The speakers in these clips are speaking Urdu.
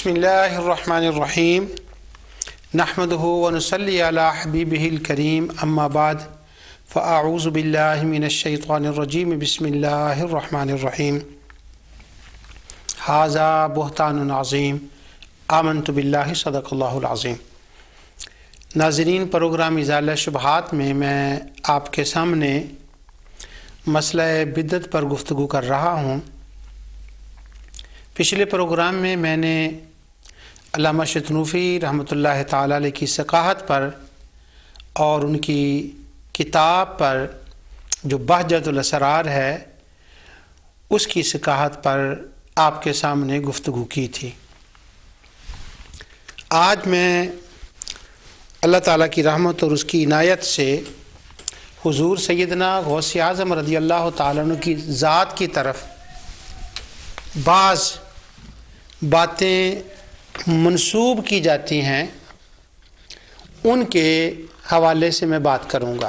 बिस्मिल्लाहिर्रहमानिर्रहीम नहमदुहु व नुसल्ली अला हबीबिहिल करीम अम्मा बाद फ़अऊज़ु बिल्लाहि मिनश्शैतानिर्रजीम बिस्मिल्लाहिर्रहमानिर्रहीम हाज़ा बुहतानुन अज़ीम आमनतु बिल्लाहि सदक़ल्लाहुल अज़ीम। नाज़रीन, प्रोग्राम अज़ाला शुबहात में मैं आपके सामने मसला बिदअत पर गुफ्तगू कर रहा हूँ। पिछले प्रोग्राम में मैंने अल्लामा शतनूफ़ी रहमतुल्लाह ताला अलैह की सकाहत पर और उनकी किताब पर जो बहजतुल असरार है उसकी सकाहत पर आपके सामने गुफ्तगू की थी। आज मैं अल्लाह ताला की रहमत और उसकी इनायत से हुज़ूर सैयदना गौसे आज़म रज़ी अल्लाह ताला अन्हु की ज़ात की तरफ बाज़ बातें मंसूब की जाती हैं उनके हवाले से मैं बात करूँगा।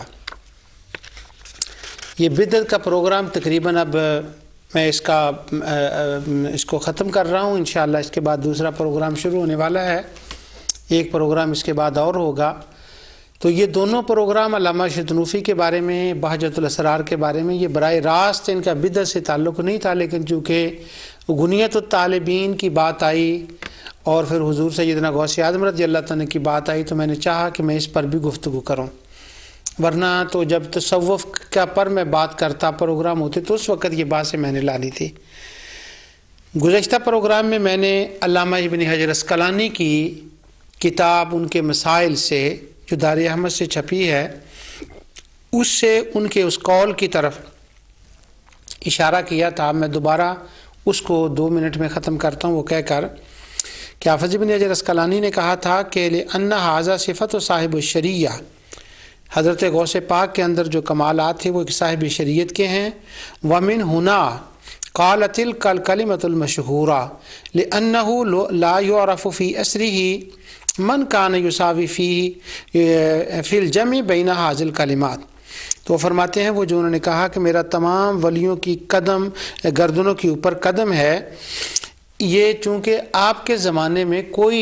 ये बिदअत का प्रोग्राम तकरीबन अब मैं इसको ख़त्म कर रहा हूँ। इंशाअल्लाह इसके बाद दूसरा प्रोग्राम शुरू होने वाला है, एक प्रोग्राम इसके बाद और होगा। तो ये दोनों प्रोग्राम अल्लामा शतनूफ़ी के बारे में, बहजतुल असरार के बारे में, ये बराए रास्त इनका बिदअत से ताल्लुक़ नहीं था, लेकिन चूँकि गुनियतुत तालिबीन की बात आई और फिर हुज़ूर सैयदना गौसे आज़म रज़ी अल्लाह तआला की बात आई तो मैंने चाहा कि मैं इस पर भी गुफ्तगू करूँ। वरना तो जब तसव्वुफ़ का पर मैं बात करता प्रोग्राम होते तो उस वक़्त ये बात से मैंने लानी थी। गुज़श्ता प्रोग्राम में मैंने अल्लामा इब्न हजर अस्क़लानी की किताब उनके मसाइल से जो दार अहमद से छपी है उससे उनके उस कौल की तरफ इशारा किया था। मैं दोबारा उसको 2 मिनट में ख़त्म करता हूँ। वो कहकर कि हाफ़िज़ इब्न हजर अस्क़लानी ने कहा था कि अन्ना हाज़ा सिफ़त साहिब शरिया, हज़रत गौसे पाक के अंदर जो कमालात थे वो एक साहिब शरीयत के हैं। वमिन हुना क़ालतिल कल कलिमतुल मशहूरा लिअन्नहु ला युअरफ़ु फ़ी असरिही मन कान युसावी फ़ी फ़िल जमी बैन हाज़िल कलिमात। तो फरमाते हैं वो जो उन्होंने कहा कि मेरा तमाम वलियों की कदम गर्दनों के ऊपर कदम है, ये चूँकि आपके ज़माने में कोई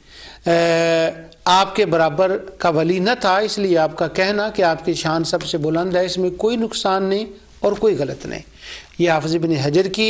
आपके बराबर का वली न था, इसलिए आपका कहना कि आपकी शान सबसे बुलंद है, इसमें कोई नुकसान नहीं और कोई गलत नहीं। ये हाफ़िज़ इब्न हजर की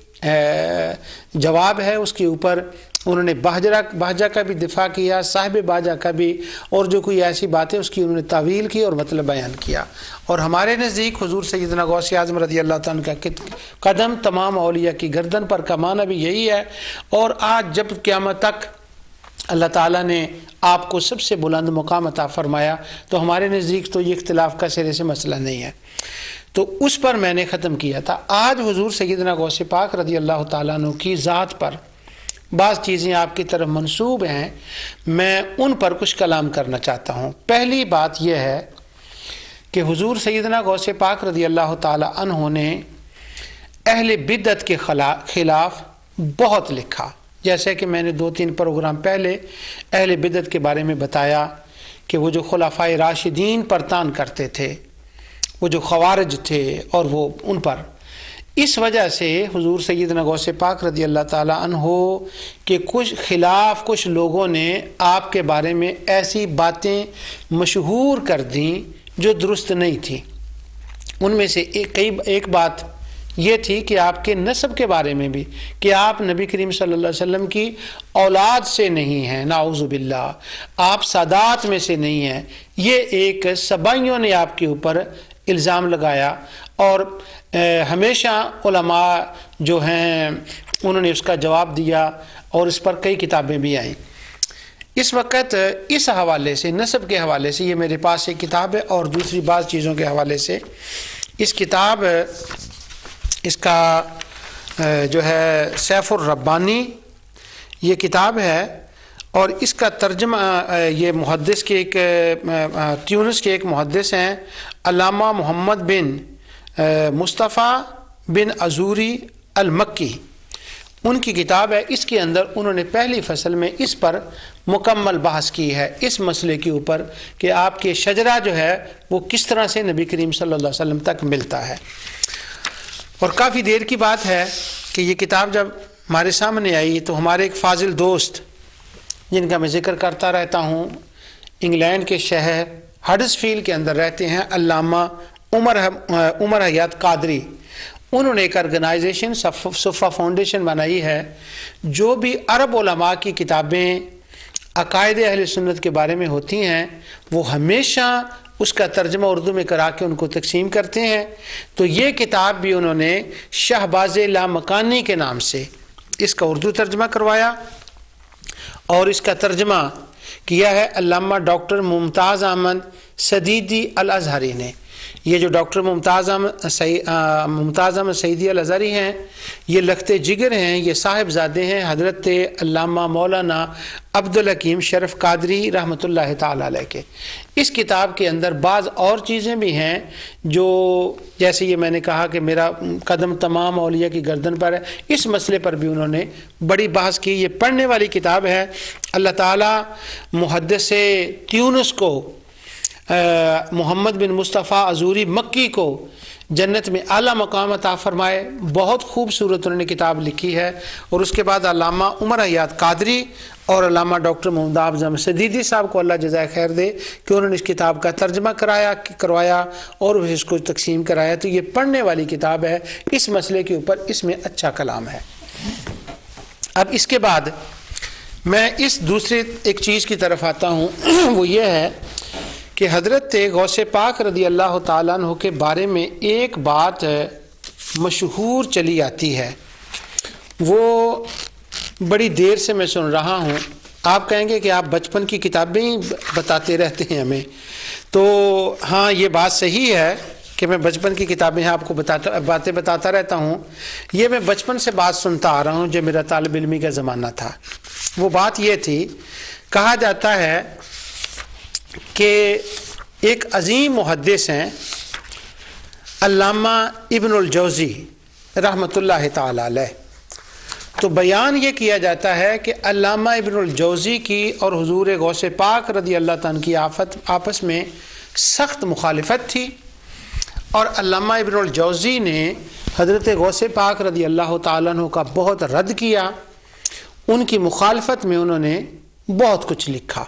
जवाब है। उसके ऊपर उन्होंने बाजा का भी दिफा किया, साहिब बाजा का भी, और जो कोई ऐसी बातें उसकी उन्होंने तावील की और मतलब बयान किया। और हमारे नज़दीक हुज़ूर सैयदना गौसे आज़म रज़ी अल्लाह तआला का कदम तमाम औलिया की गर्दन पर का माना भी यही है। और आज जब क़यामत तक अल्लाह ताला ने आपको सबसे बुलंद मुकाम अता फ़रमाया तो हमारे नज़दीक तो ये इख्तिलाफ़ का सिरे से मसला नहीं है। तो उस पर मैंने ख़त्म किया था। आज हुज़ूर सैयदना गौसे पाक रज़ी अल्लाह ताला अन्हु की ज़ात पर बाज़ चीज़ें आपकी तरफ मंसूब हैं, मैं उन पर कुछ कलाम करना चाहता हूँ। पहली बात यह है कि हुज़ूर सैयदना गौसे पाक रज़ी अल्लाह ताला अन्हु ने अहले बिदअत के ख़िलाफ़ बहुत लिखा। जैसे कि मैंने 2-3 प्रोग्राम पहले अहले बिदअत के बारे में बताया कि वो जो खुलाफ़ाए राशिदीन पर तान करते थे, वो जो ख़वारिज थे, और वो उन पर इस वजह से हुज़ूर सैयदना गौसे पाक रज़ी अल्लाह ताला अन्हु के कुछ ख़िलाफ़ कुछ लोगों ने आपके बारे में ऐसी बातें मशहूर कर दी जो दुरुस्त नहीं थी। उनमें से एक बात ये थी कि आपके नस्ब के बारे में भी, कि आप नबी करीम सल्लल्लाहु अलैहि वसल्लम की औलाद से नहीं हैं, नाउज़ु बिल्लाह, आप सादात में से नहीं हैं। ये एक सबाइयों ने आपके ऊपर इल्ज़ाम लगाया और हमेशा उलमा जो हैं उन्होंने उसका जवाब दिया और इस पर कई किताबें भी आईं। इस वक्त इस हवाले से, नस्ब के हवाले से, ये मेरे पास एक किताब है, और दूसरी बाज़ चीज़ों के हवाले से इस किताब, इसका जो है सैफुर रब्बानी ये किताब है, और इसका तर्जमा ये मुहद्दिस के एक ट्यूनिस के एक मुहद्दिस हैं अल्लामा मोहम्मद बिन मुस्तफ़ा बिन अजूरी अल मक्की, उनकी किताब है। इसके अंदर उन्होंने पहली फसल में इस पर मुकम्मल बहस की है, इस मसले के ऊपर कि आपके शजरा जो है वो किस तरह से नबी करीम सल्लल्लाहु अलैहि वसल्लम तक मिलता है। और काफ़ी देर की बात है कि ये किताब जब ہمارے سامنے آئی تو ہمارے ایک فاضل دوست جن کا میں ذکر کرتا رہتا ہوں، انگلینڈ کے شہر ہڈرسفیلڈ کے اندر رہتے ہیں، علامہ عمر حیات قادری. انہوں نے ایک آرگنائزیشن صفا فاؤنڈیشن بنائی ہے، جو بھی عرب علماء کی کتابیں عقائد اہل سنت کے بارے میں ہوتی ہیں وہ ہمیشہ اس کا ترجمہ اردو میں کرا کے ان کو تقسیم کرتے ہیں. تو یہ کتاب بھی انہوں نے شہباز لامکانی کے نام سے اس کا اردو ترجمہ کروایا، اور اس کا ترجمہ کیا ہے علامہ ڈاکٹر ممتاز احمد سدیدی الازہری نے. یہ جو ڈاکٹر ممتاز احمد سعیدی الازہری ہیں، یہ لخت جگر ہیں، یہ صاحبزادے ہیں حضرت علامہ مولانا عبدالحکیم شرف قادری رحمۃ اللہ تعالی علیہ کے. اس کتاب کے اندر بعض اور چیزیں بھی ہیں جو، جیسے یہ میں نے کہا کہ میرا قدم تمام اولیاء کی گردن پر ہے، اس مسئلے پر بھی انہوں نے بڑی بحث کی. یہ پڑھنے والی کتاب ہے. اللہ تعالی محدث تیونس کو، محمد بن مصطفیٰ عزوری مکی کو جنت میں اعلیٰ مقام عطا فرمائے. بہت خوبصورت انہوں نے کتاب لکھی ہے. اور اس کے بعد علامہ عمر حیات قادری اور علامہ ڈاکٹر ممتاز احمد سدیدی صاحب کو اللہ جزائے خیر دے کہ انہوں نے اس کتاب کا ترجمہ کروایا اور اس کو تقسیم کرایا. تو یہ پڑھنے والی کتاب ہے اس مسئلے کے اوپر، اس میں اچھا کلام ہے. اب اس کے بعد میں اس دوسرے ایک چیز کی طرف آتا ہوں، وہ یہ ہے کہ حضرت غوث پاک رضی اللہ تعالیٰ عنہ کے بارے میں ایک بات مشہور چلی آتی ہے، وہ بڑی دیر سے میں سن رہا ہوں. آپ کہیں گے کہ آپ بچپن کی کتابیں ہی بتاتے رہتے ہیں ہمیں. تو ہاں، یہ بات صحیح ہے کہ میں بچپن کی کتابیں آپ کو باتیں بتاتا رہتا ہوں. یہ میں بچپن سے بات سنتا آ رہا ہوں جو میرا طالب علمی کا زمانہ تھا. وہ بات یہ تھی، کہا جاتا ہے کہ ایک عظیم محدث ہیں علامہ ابن الجوزی رحمۃ اللہ تعالی علیہ. تو بیان یہ کیا جاتا ہے کہ علامہ ابن الجوزی کی اور حضور غوث پاک رضی اللہ تعالیٰ کی آپس میں سخت مخالفت تھی، اور علامہ ابن الجوزی نے حضرت غوث پاک رضی اللہ تعالیٰ عنہ کا بہت رد کیا. ان کی مخالفت میں انہوں نے بہت کچھ لکھا.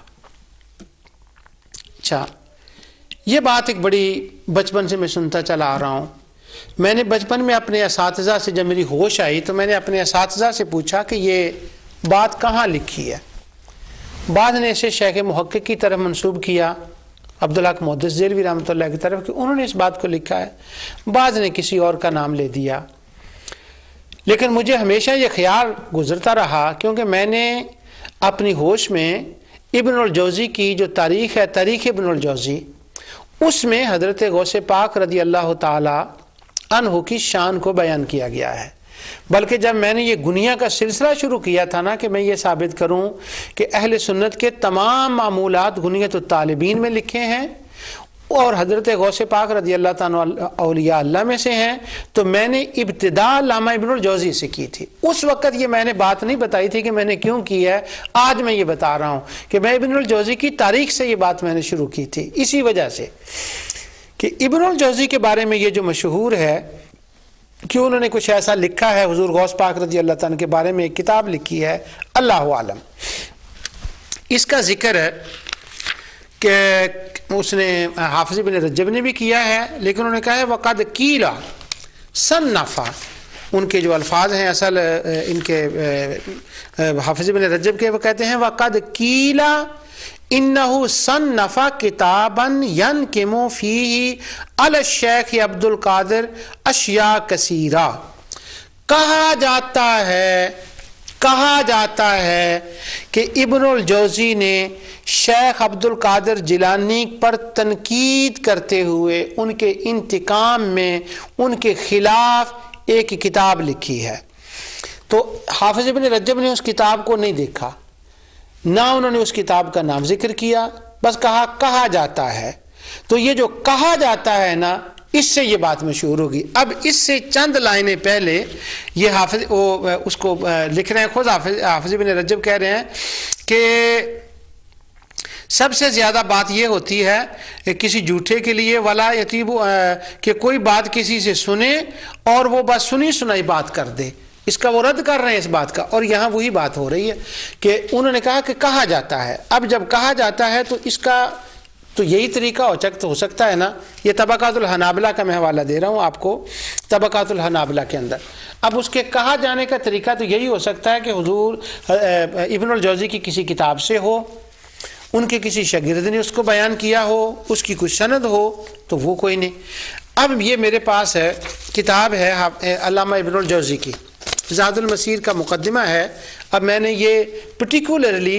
اچھا، یہ بات ایک بڑی بچپن سے میں سنتا چلا آ رہا ہوں. میں نے بچپن میں اپنے اساتذہ سے، جب میری ہوش آئی تو میں نے اپنے اساتذہ سے پوچھا کہ یہ بات کہاں لکھی ہے. بعض نے اسے شیخ محقق کی طرف منسوب کیا، عبدالحق محدث ذیلوی رحمۃ اللہ کی طرف، کہ انہوں نے اس بات کو لکھا ہے. بعض نے کسی اور کا نام لے دیا. لیکن مجھے ہمیشہ یہ خیال گزرتا رہا، کیونکہ میں نے اپنی ہوش میں ابن الجوزی کی جو تاریخ ہے، تاریخ ابن الجوزی، اس میں حضرت غوث پاک رضی اللہ تعالی عنہ کی شان کو بیان کیا گیا ہے. بلکہ جب میں نے یہ گنیا کا سلسلہ شروع کیا تھا نا کہ میں یہ ثابت کروں کہ اہل سنت کے تمام معمولات گنیت الطالبین میں لکھے ہیں اور حضرت غوث پاک رضی اللہ تعالیٰ اولیاء اللہ میں سے ہیں، تو میں نے ابتدا علامہ ابن الجوزی سے کی تھی. اس وقت یہ میں نے بات نہیں بتائی تھی کہ میں نے کیوں کی ہے. آج میں یہ بتا رہا ہوں کہ میں ابن الجوزی کی تاریخ سے یہ بات میں نے شروع کی تھی، اسی وجہ سے کہ ابن الجوزی کے بارے میں یہ جو مشہور ہے کہ انہوں نے کچھ ایسا لکھا ہے، حضور غوث پاک رضی اللہ تعالیٰ کے بارے میں ایک کتاب لکھی ہے، اللہ عالم. اس کا ذکر ہے کہ اس نے حافظ ابن رجب نے بھی کیا ہے، لیکن انہوں نے کہا ہے وقد قیل صنف. ان کے جو الفاظ ہیں اصل ان کے حافظ ابن رجب کے، وہ کہتے ہیں وقد قیل انہ صنف کتابا ینکم فیہ علی الشیخ عبد القادر اشیاء کثیرہ. کہا جاتا ہے کہ ابن الجوزی نے شیخ عبد القادر جیلانی پر تنقید کرتے ہوئے ان کے انتقام میں ان کے خلاف ایک کتاب لکھی ہے. تو حافظ ابن رجب نے اس کتاب کو نہیں دیکھا، نہ انہوں نے اس کتاب کا نام ذکر کیا، بس کہا جاتا ہے. تو یہ جو کہا جاتا ہے نا، اس سے یہ بات مشہور ہوگی. اب اس سے چند لائنیں پہلے یہ حافظ اس کو لکھ رہے ہیں، خود حافظ ابن رجب کہہ رہے ہیں کہ سب سے زیادہ بات یہ ہوتی ہے کہ کسی جھوٹے کے لیے ولا یتیب، کہ کوئی بات کسی سے سنے اور وہ بس سنی سنائی بات کر دے، اس کا وہ رد کر رہے ہیں اس بات کا، اور یہاں وہی بات ہو رہی ہے کہ انہوں نے کہا کہ کہا جاتا ہے۔ اب جب کہا جاتا ہے تو اس کا تو یہی طریقہ ہو سکتا ہے نا۔ یہ طبقات الحنابلہ کا میں حوالہ دے رہا ہوں آپ کو، طبقات الحنابلہ کے اندر اب اس کے کہا جانے کا طریقہ تو یہی ہو سکتا ہے کہ حضور ابن الجوزی کی کسی کتاب سے ہو، ان کے کسی شاگرد نے اس کو بیان کیا ہو، اس کی کوئی سند ہو، تو وہ کوئی نہیں۔ اب یہ میرے پاس ہے کتاب ہے علامہ ابن الجوزی کی، زاد المسیر کا مقدمہ ہے۔ اب میں نے یہ پرٹیکولرلی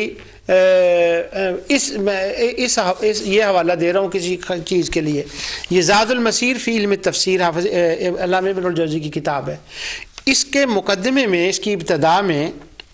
یہ حوالہ دے رہا ہوں کسی چیز کے لیے۔ یہ زاد المسیر فی علم تفسیر حافظ علامہ ابن الجوزی کی کتاب ہے۔ اس کے مقدمے میں، اس کی ابتدا میں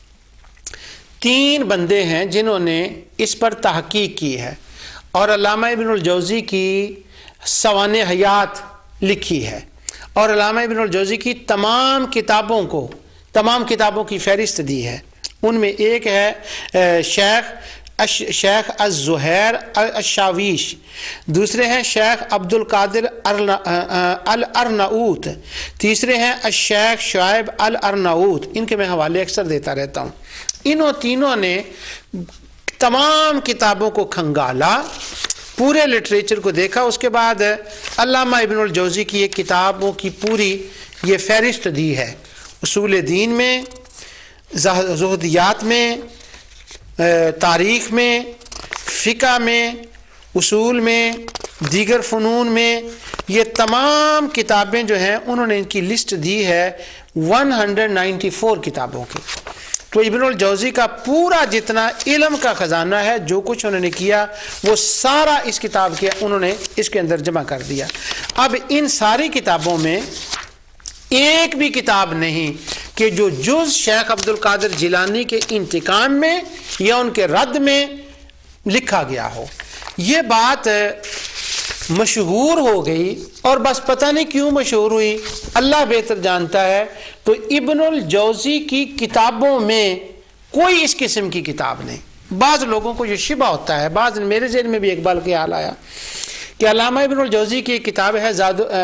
3 بندے ہیں جنہوں نے اس پر تحقیق کی ہے، اور علامہ ابن الجوزی کی سوانح حیات لکھی ہے، اور علامہ ابن الجوزی کی تمام کتابوں کی فہرست دی ہے۔ ان میں ایک ہے شیخ الزہیر الشاویش، دوسرے ہیں شیخ عبد القادر الارناؤت، تیسرے ہیں الشیخ شعیب الارناؤت۔ ان کے میں حوالے اکثر دیتا رہتا ہوں۔ انہوں تینوں نے تمام کتابوں کو کھنگالا، پورے لٹریچر کو دیکھا، اس کے بعد علامہ ابن الجوزی کی ایک کتابوں کی پوری یہ فہرست دی ہے، اصول دین میں، زہدیات میں، تاریخ میں، فقہ میں، اصول میں، دیگر فنون میں۔ یہ تمام کتابیں جو ہیں انہوں نے ان کی لسٹ دی ہے 194 کتابوں کی۔ تو ابن الجوزی کا پورا جتنا علم کا خزانہ ہے، جو کچھ انہوں نے کیا وہ سارا اس کتاب کے انہوں نے اس کے اندر جمع کر دیا۔ اب ان ساری کتابوں میں ایک بھی کتاب نہیں کہ جو جز شیخ عبد القادر جیلانی کے انتقام میں یا ان کے رد میں لکھا گیا ہو۔ یہ بات مشہور ہو گئی، اور بس پتہ نہیں کیوں مشہور ہوئی، اللہ بہتر جانتا ہے۔ تو ابن الجوزی کی کتابوں میں کوئی اس قسم کی کتاب نہیں۔ بعض لوگوں کو یہ شبہ ہوتا ہے، بعض میرے ذہن میں بھی ایک بار خیال آیا کہ علامہ ابن الجوزی کی ایک کتاب ہے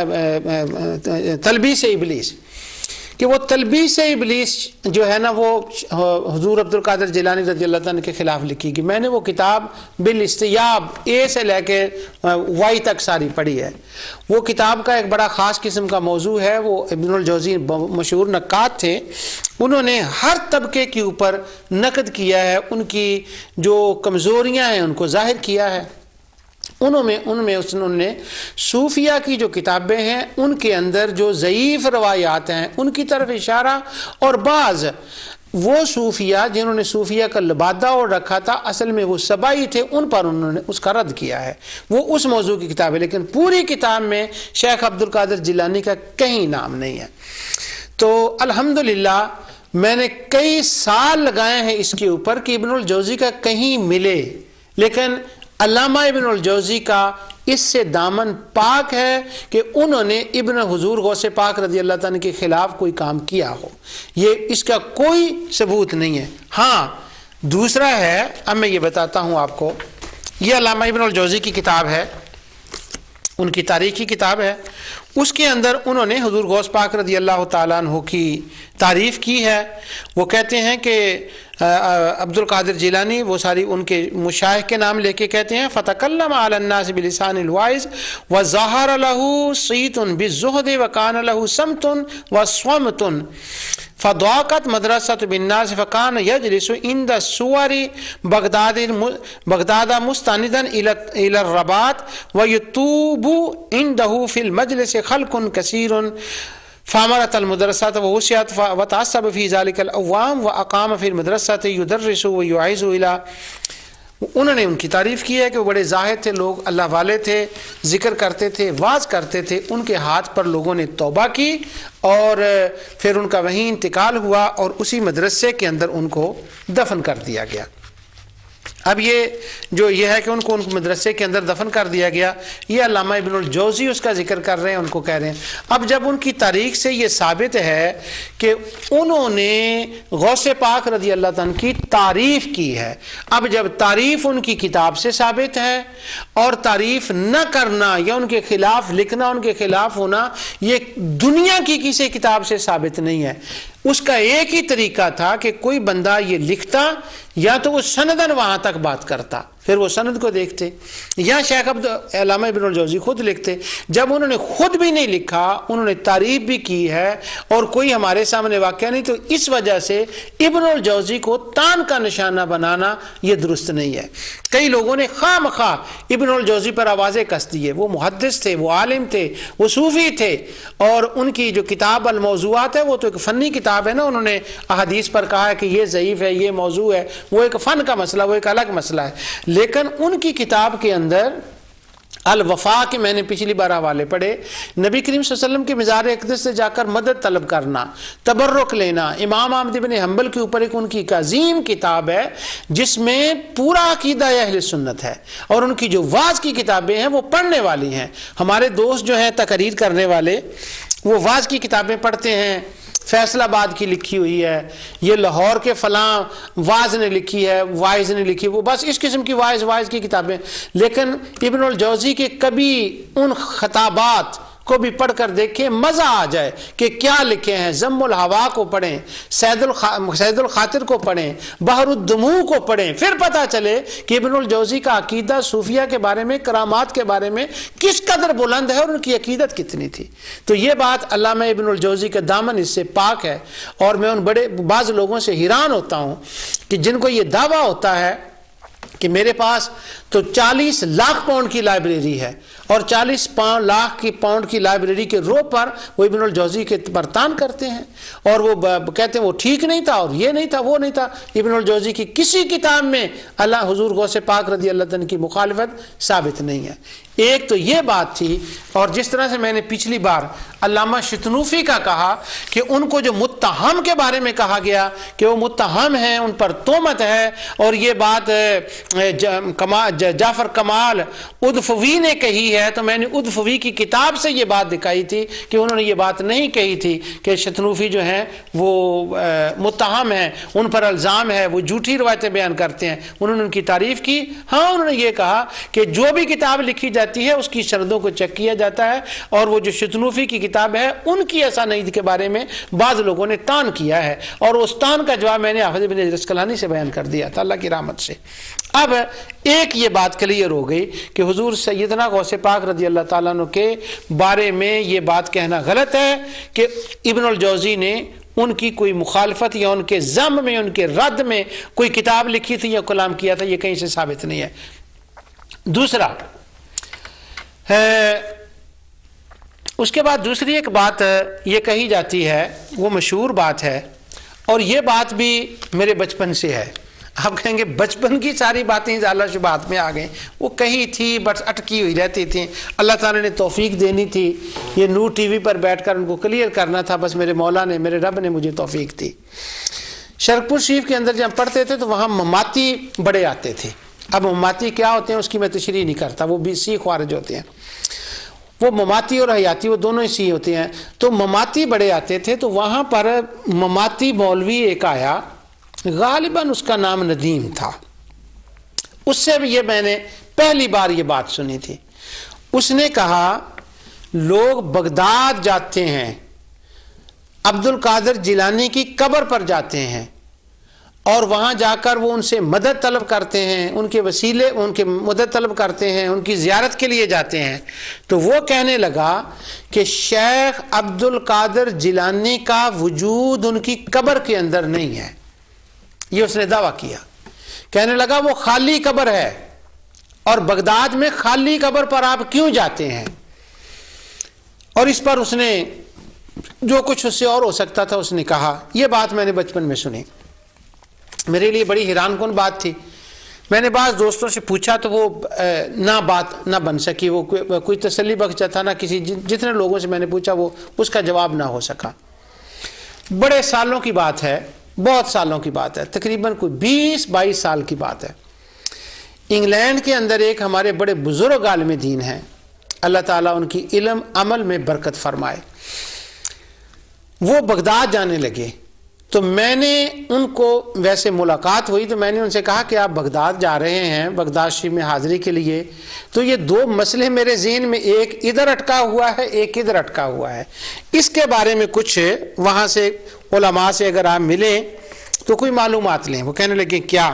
تلبیس ابلیس، کہ وہ تلبیس ابلیس جو ہے نا وہ حضور عبد القادر جیلانی رضی اللہ عنہ کے خلاف لکھی گئی۔ میں نے وہ کتاب بالاستیاب اے سے لے کے وائی تک ساری پڑھی ہے۔ وہ کتاب کا ایک بڑا خاص قسم کا موضوع ہے۔ وہ ابن الجوزی مشہور نقاد تھے، انہوں نے ہر طبقے کے اوپر نقد کیا ہے، ان کی جو کمزوریاں ہیں ان کو ظاہر کیا ہے۔ انہوں نے صوفیہ کی جو کتابیں ہیں ان کے اندر جو ضعیف روایات ہیں ان کی طرف اشارہ، اور بعض وہ صوفیہ جنہوں نے صوفیہ کا لبادہ اور رکھا تھا اصل میں وہ سبائی تھے، ان پر انہوں نے اس کا رد کیا ہے۔ وہ اس موضوع کی کتاب ہے، لیکن پوری کتاب میں شیخ عبد القادر جیلانی کا کہیں نام نہیں ہے۔ تو الحمدللہ میں نے کئی سال لگائے ہیں اس کے اوپر کہ ابن الجوزی کا کہیں ملے، لیکن علامہ ابن الجوزی کا اس سے دامن پاک ہے کہ انہوں نے ابن حضور غوث پاک رضی اللہ عنہ کے خلاف کوئی کام کیا ہو، یہ اس کا کوئی ثبوت نہیں ہے۔ ہاں دوسرا ہے، اب میں یہ بتاتا ہوں آپ کو، یہ علامہ ابن الجوزی کی کتاب ہے، ان کی تاریخی کتاب ہے، اس کے اندر انہوں نے حضور غوث پاک رضی اللہ تعالیٰ عنہ کی تعریف کی ہے۔ وہ کہتے ہیں کہ عبد القادر جیلانی، وہ ساری ان کے مشایخ کے نام لے کے کہتے ہیں، فَتَكَلَّمَ عَلَى النَّاسِ بِلِسَانِ الْوَاعِظِ وَظَهَرَ لَهُ صِيتٌ بِالزُّهْدِ وَكَانَ لَهُ صَمْتٌ وَصَمْتٌ فَضَاقَتْ مَدْرَسَةُ بِالنَّاسِ فَكَانَ يَجْلِسُ عِنْدَ السُّوَرِ بغداد مستندًا إِلَى الرَّبَاطِ وَيَتُوبُ عِنْدَهُ فِي الْمَجْلِسِ خَلْقٌ كَثِيرٌ فامرت المدرسات ووسعت وتعصب في ذلك الأوام وأقام في المدرسة يدرس ويعيز إلى۔ انہوں نے ان کی تعریف کی ہے کہ وہ بڑے زاہد تھے، لوگ اللہ والے تھے، ذکر کرتے تھے، واعظ کرتے تھے، ان کے ہاتھ پر لوگوں نے توبہ کی، اور پھر ان کا وہیں انتقال ہوا، اور اسی مدرسے کے اندر ان کو دفن کر دیا گیا۔ اب یہ ہے کہ ان کو مدرسے کے اندر دفن کر دیا گیا، یہ علامہ ابن الجوزی اس کا ذکر کر رہے ہیں، ان کو کہہ رہے ہیں۔ اب جب ان کی تاریخ سے یہ ثابت ہے کہ انہوں نے غوث پاک رضی اللہ عنہ کی تعریف کی ہے، اب جب تعریف ان کی کتاب سے ثابت ہے، اور تعریف نہ کرنا یا ان کے خلاف لکھنا، ان کے خلاف ہونا، یہ دنیا کی کسی کتاب سے ثابت نہیں ہے۔ اس کا ایک ہی طریقہ تھا کہ کوئی بندہ یہ لکھتا یا تو وہ سندن وہاں تک بات کرتا، پھر وہ سند کو دیکھتے، یا شیخ علامہ ابن الجوزی خود لکھتے۔ جب انہوں نے خود بھی نہیں لکھا، انہوں نے تعریف بھی کی ہے اور کوئی ہمارے سامنے واقعہ نہیں، تو اس وجہ سے ابن الجوزی کو تان کا نشانہ بنانا یہ درست نہیں ہے۔ کئی لوگوں نے خواہ مخواہ ابن الجوزی پر آوازیں کس دی ہے۔ وہ محدث تھے، وہ عالم تھے، وہ صوفی تھے، اور ان کی جو کتاب الموضوعات ہے وہ تو ایک فنی کتاب ہے نا، انہوں نے احادیث پر کہا ہے کہ یہ ضعیف ہے، یہ موضوع ہے، وہ ایک فن کا مسئلہ، وہ ایک الگ مسئلہ ہے۔ لیکن ان کی کتاب کے اندر الوفا کے میں نے پچھلی بار حوالے پڑھے، نبی کریم صلی اللہ علیہ وسلم کے مزار اقدس سے جا کر مدد طلب کرنا، تبرک لینا، امام احمد بن حنبل کے اوپر ایک ان کی عظیم کتاب ہے جس میں پورا عقیدہ اہل سنت ہے، اور ان کی جو واعظ کی کتابیں ہیں وہ پڑھنے والی ہیں۔ ہمارے دوست جو ہیں تقریر کرنے والے، وہ واعظ کی کتابیں پڑھتے ہیں، فیصل آباد کی لکھی ہوئی ہے، یہ لاہور کے فلاں واعظ نے لکھی ہے، واعظ نے لکھی، وہ بس اس قسم کی واعظ کی کتابیں۔ لیکن ابن الجوزی کے کبھی ان خطابات کو بھی پڑھ کر دیکھیں، مزہ آ جائے کہ کیا لکھے ہیں۔ ذم الہوا کو پڑھیں، سید الخاطر کو پڑھیں، بحر الدموع کو پڑھیں، پھر پتہ چلے کہ ابن الجوزی کا عقیدہ صوفیہ کے بارے میں، کرامات کے بارے میں کس قدر بلند ہے اور ان کی عقیدت کتنی تھی۔ تو یہ بات علامہ ابن الجوزی کا دامن اس سے پاک ہے، اور میں ان بعض لوگوں سے حیران ہوتا ہوں کہ جن کو یہ دعویٰ ہوتا ہے کہ میرے پاس تو 40 لاکھ پاؤنڈ کی لائبریری ہے، اور 40 لاکھ کی پاؤنڈ کی لائبریری کے رو پر وہ ابن الجوزی کے برتان کرتے ہیں، اور وہ کہتے ہیں وہ ٹھیک نہیں تھا، اور یہ نہیں تھا، وہ نہیں تھا۔ ابن الجوزی کی کسی کتاب میں اللہ حضور غوث پاک رضی اللہ عنہ کی مخالفت ثابت نہیں ہے۔ ایک تو یہ بات تھی، اور جس طرح سے میں نے پچھلی بار علامہ شتنوفی کا کہا کہ ان کو جو متہم کے بارے میں کہا گیا کہ وہ متہم ہیں، ان پر تہمت ہے، اور یہ بات جعفر کمال ادفوی نے کہی ہے، تو میں نے ادفوی کی کتاب سے یہ بات دکھائی تھی کہ انہوں نے یہ بات نہیں کہی تھی کہ شتنوفی جو ہیں وہ متہم ہیں، ان پر الزام ہے، وہ جھوٹی روایتیں بیان کرتے ہیں۔ انہوں نے ان کی تعریف کی، ہاں انہوں نے یہ کہا کہ جو بھی کتاب لکھی جاتی ہے اس کی سندوں کو چیک کیا جاتا ہے، اور وہ جو شتنوفی کی کتاب ہے ان کی اسانید کے بارے میں بعض لوگوں نے تان کیا ہے، اور اس تان کا جواب میں نے حافظ بن عسقلانی سے بیان کر دیا تھا، اللہ کی رحمت سے۔ اب ایک یہ بات کلیئر ہو گئی کہ حضور سیدنا غوث پاک رضی اللہ تعالیٰ عنہ کے بارے میں یہ بات کہنا غلط ہے کہ ابن الجوزی نے ان کی کوئی مخالفت یا ان کے ذم میں، ان کے رد میں کوئی کتاب لکھی تھی یا کلام کیا تھا، یہ کہیں سے ثابت نہیں ہے۔ دوسرا اس کے بعد دوسری ایک بات یہ کہی جاتی ہے، وہ مشہور بات ہے، اور یہ بات بھی میرے بچپن سے ہے۔ آپ کہیں گے بچپن کی ساری باتیں ازالہ شبہات میں آ گئیں، وہ کہی تھی بس اٹکی ہوئی رہتی تھیں، اللہ تعالیٰ نے توفیق دینی تھی، یہ نور ٹی وی پر بیٹھ کر ان کو کلیئر کرنا تھا، بس میرے مولا نے، میرے رب نے مجھے توفیق دی۔ شرکپور شریف کے اندر جب پڑھتے تھے تو وہاں مماتی بڑے آتے تھے۔ اب مماتی کیا ہوتے ہیں اس کی میں تشریح نہیں کرتا، وہ بھی سی خوارج ہوتے ہیں، وہ مماتی اور حیاتی وہ دونوں ہی سی ہوتے ہیں۔ تو مماتی بڑے آتے تھے، تو وہاں پر مماتی مولوی ایک آیا، غالباً اس کا نام ندیم تھا، اس سے بھی یہ میں نے پہلی بار یہ بات سنی تھی۔ اس نے کہا لوگ بغداد جاتے ہیں، عبد القادر جیلانی کی قبر پر جاتے ہیں، اور وہاں جا کر وہ ان سے مدد طلب کرتے ہیں، ان کے وسیلے، ان کے مدد طلب کرتے ہیں، ان کی زیارت کے لیے جاتے ہیں۔ تو وہ کہنے لگا کہ شیخ عبد القادر جیلانی کا وجود ان کی قبر کے اندر نہیں ہے، یہ اس نے دعویٰ کیا۔ کہنے لگا وہ خالی قبر ہے، اور بغداد میں خالی قبر پر آپ کیوں جاتے ہیں؟ اور اس پر اس نے جو کچھ اس سے اور ہو سکتا تھا اس نے کہا۔ یہ بات میں نے بچپن میں سنی، میرے لیے بڑی حیران کن بات تھی۔ میں نے بعض دوستوں سے پوچھا تو وہ بات نہ بن سکی، وہ کوئی تسلی بخشا تھا نہ کسی، جتنے لوگوں سے میں نے پوچھا وہ اس کا جواب نہ ہو سکا۔ بڑے سالوں کی بات ہے، بہت سالوں کی بات ہے، تقریباً کوئی 20-22 سال کی بات ہے۔ انگلینڈ کے اندر ایک ہمارے بڑے بزرگ عالم دین ہیں، اللہ تعالیٰ ان کی علم عمل میں برکت فرمائے، وہ بغداد جانے لگے، تو میں نے ان کو ویسے ملاقات ہوئی تو میں نے ان سے کہا کہ آپ بغداد جا رہے ہیں بغداد شریف میں حاضری کے لیے، تو یہ دو مسئلے میرے ذہن میں، ایک ادھر اٹکا ہوا ہے ایک ادھر اٹکا ہوا ہے، اس کے بارے میں کچھ وہاں سے علماء سے اگر آپ ملیں تو کوئی معلومات لیں۔ وہ کہنے لگے کیا؟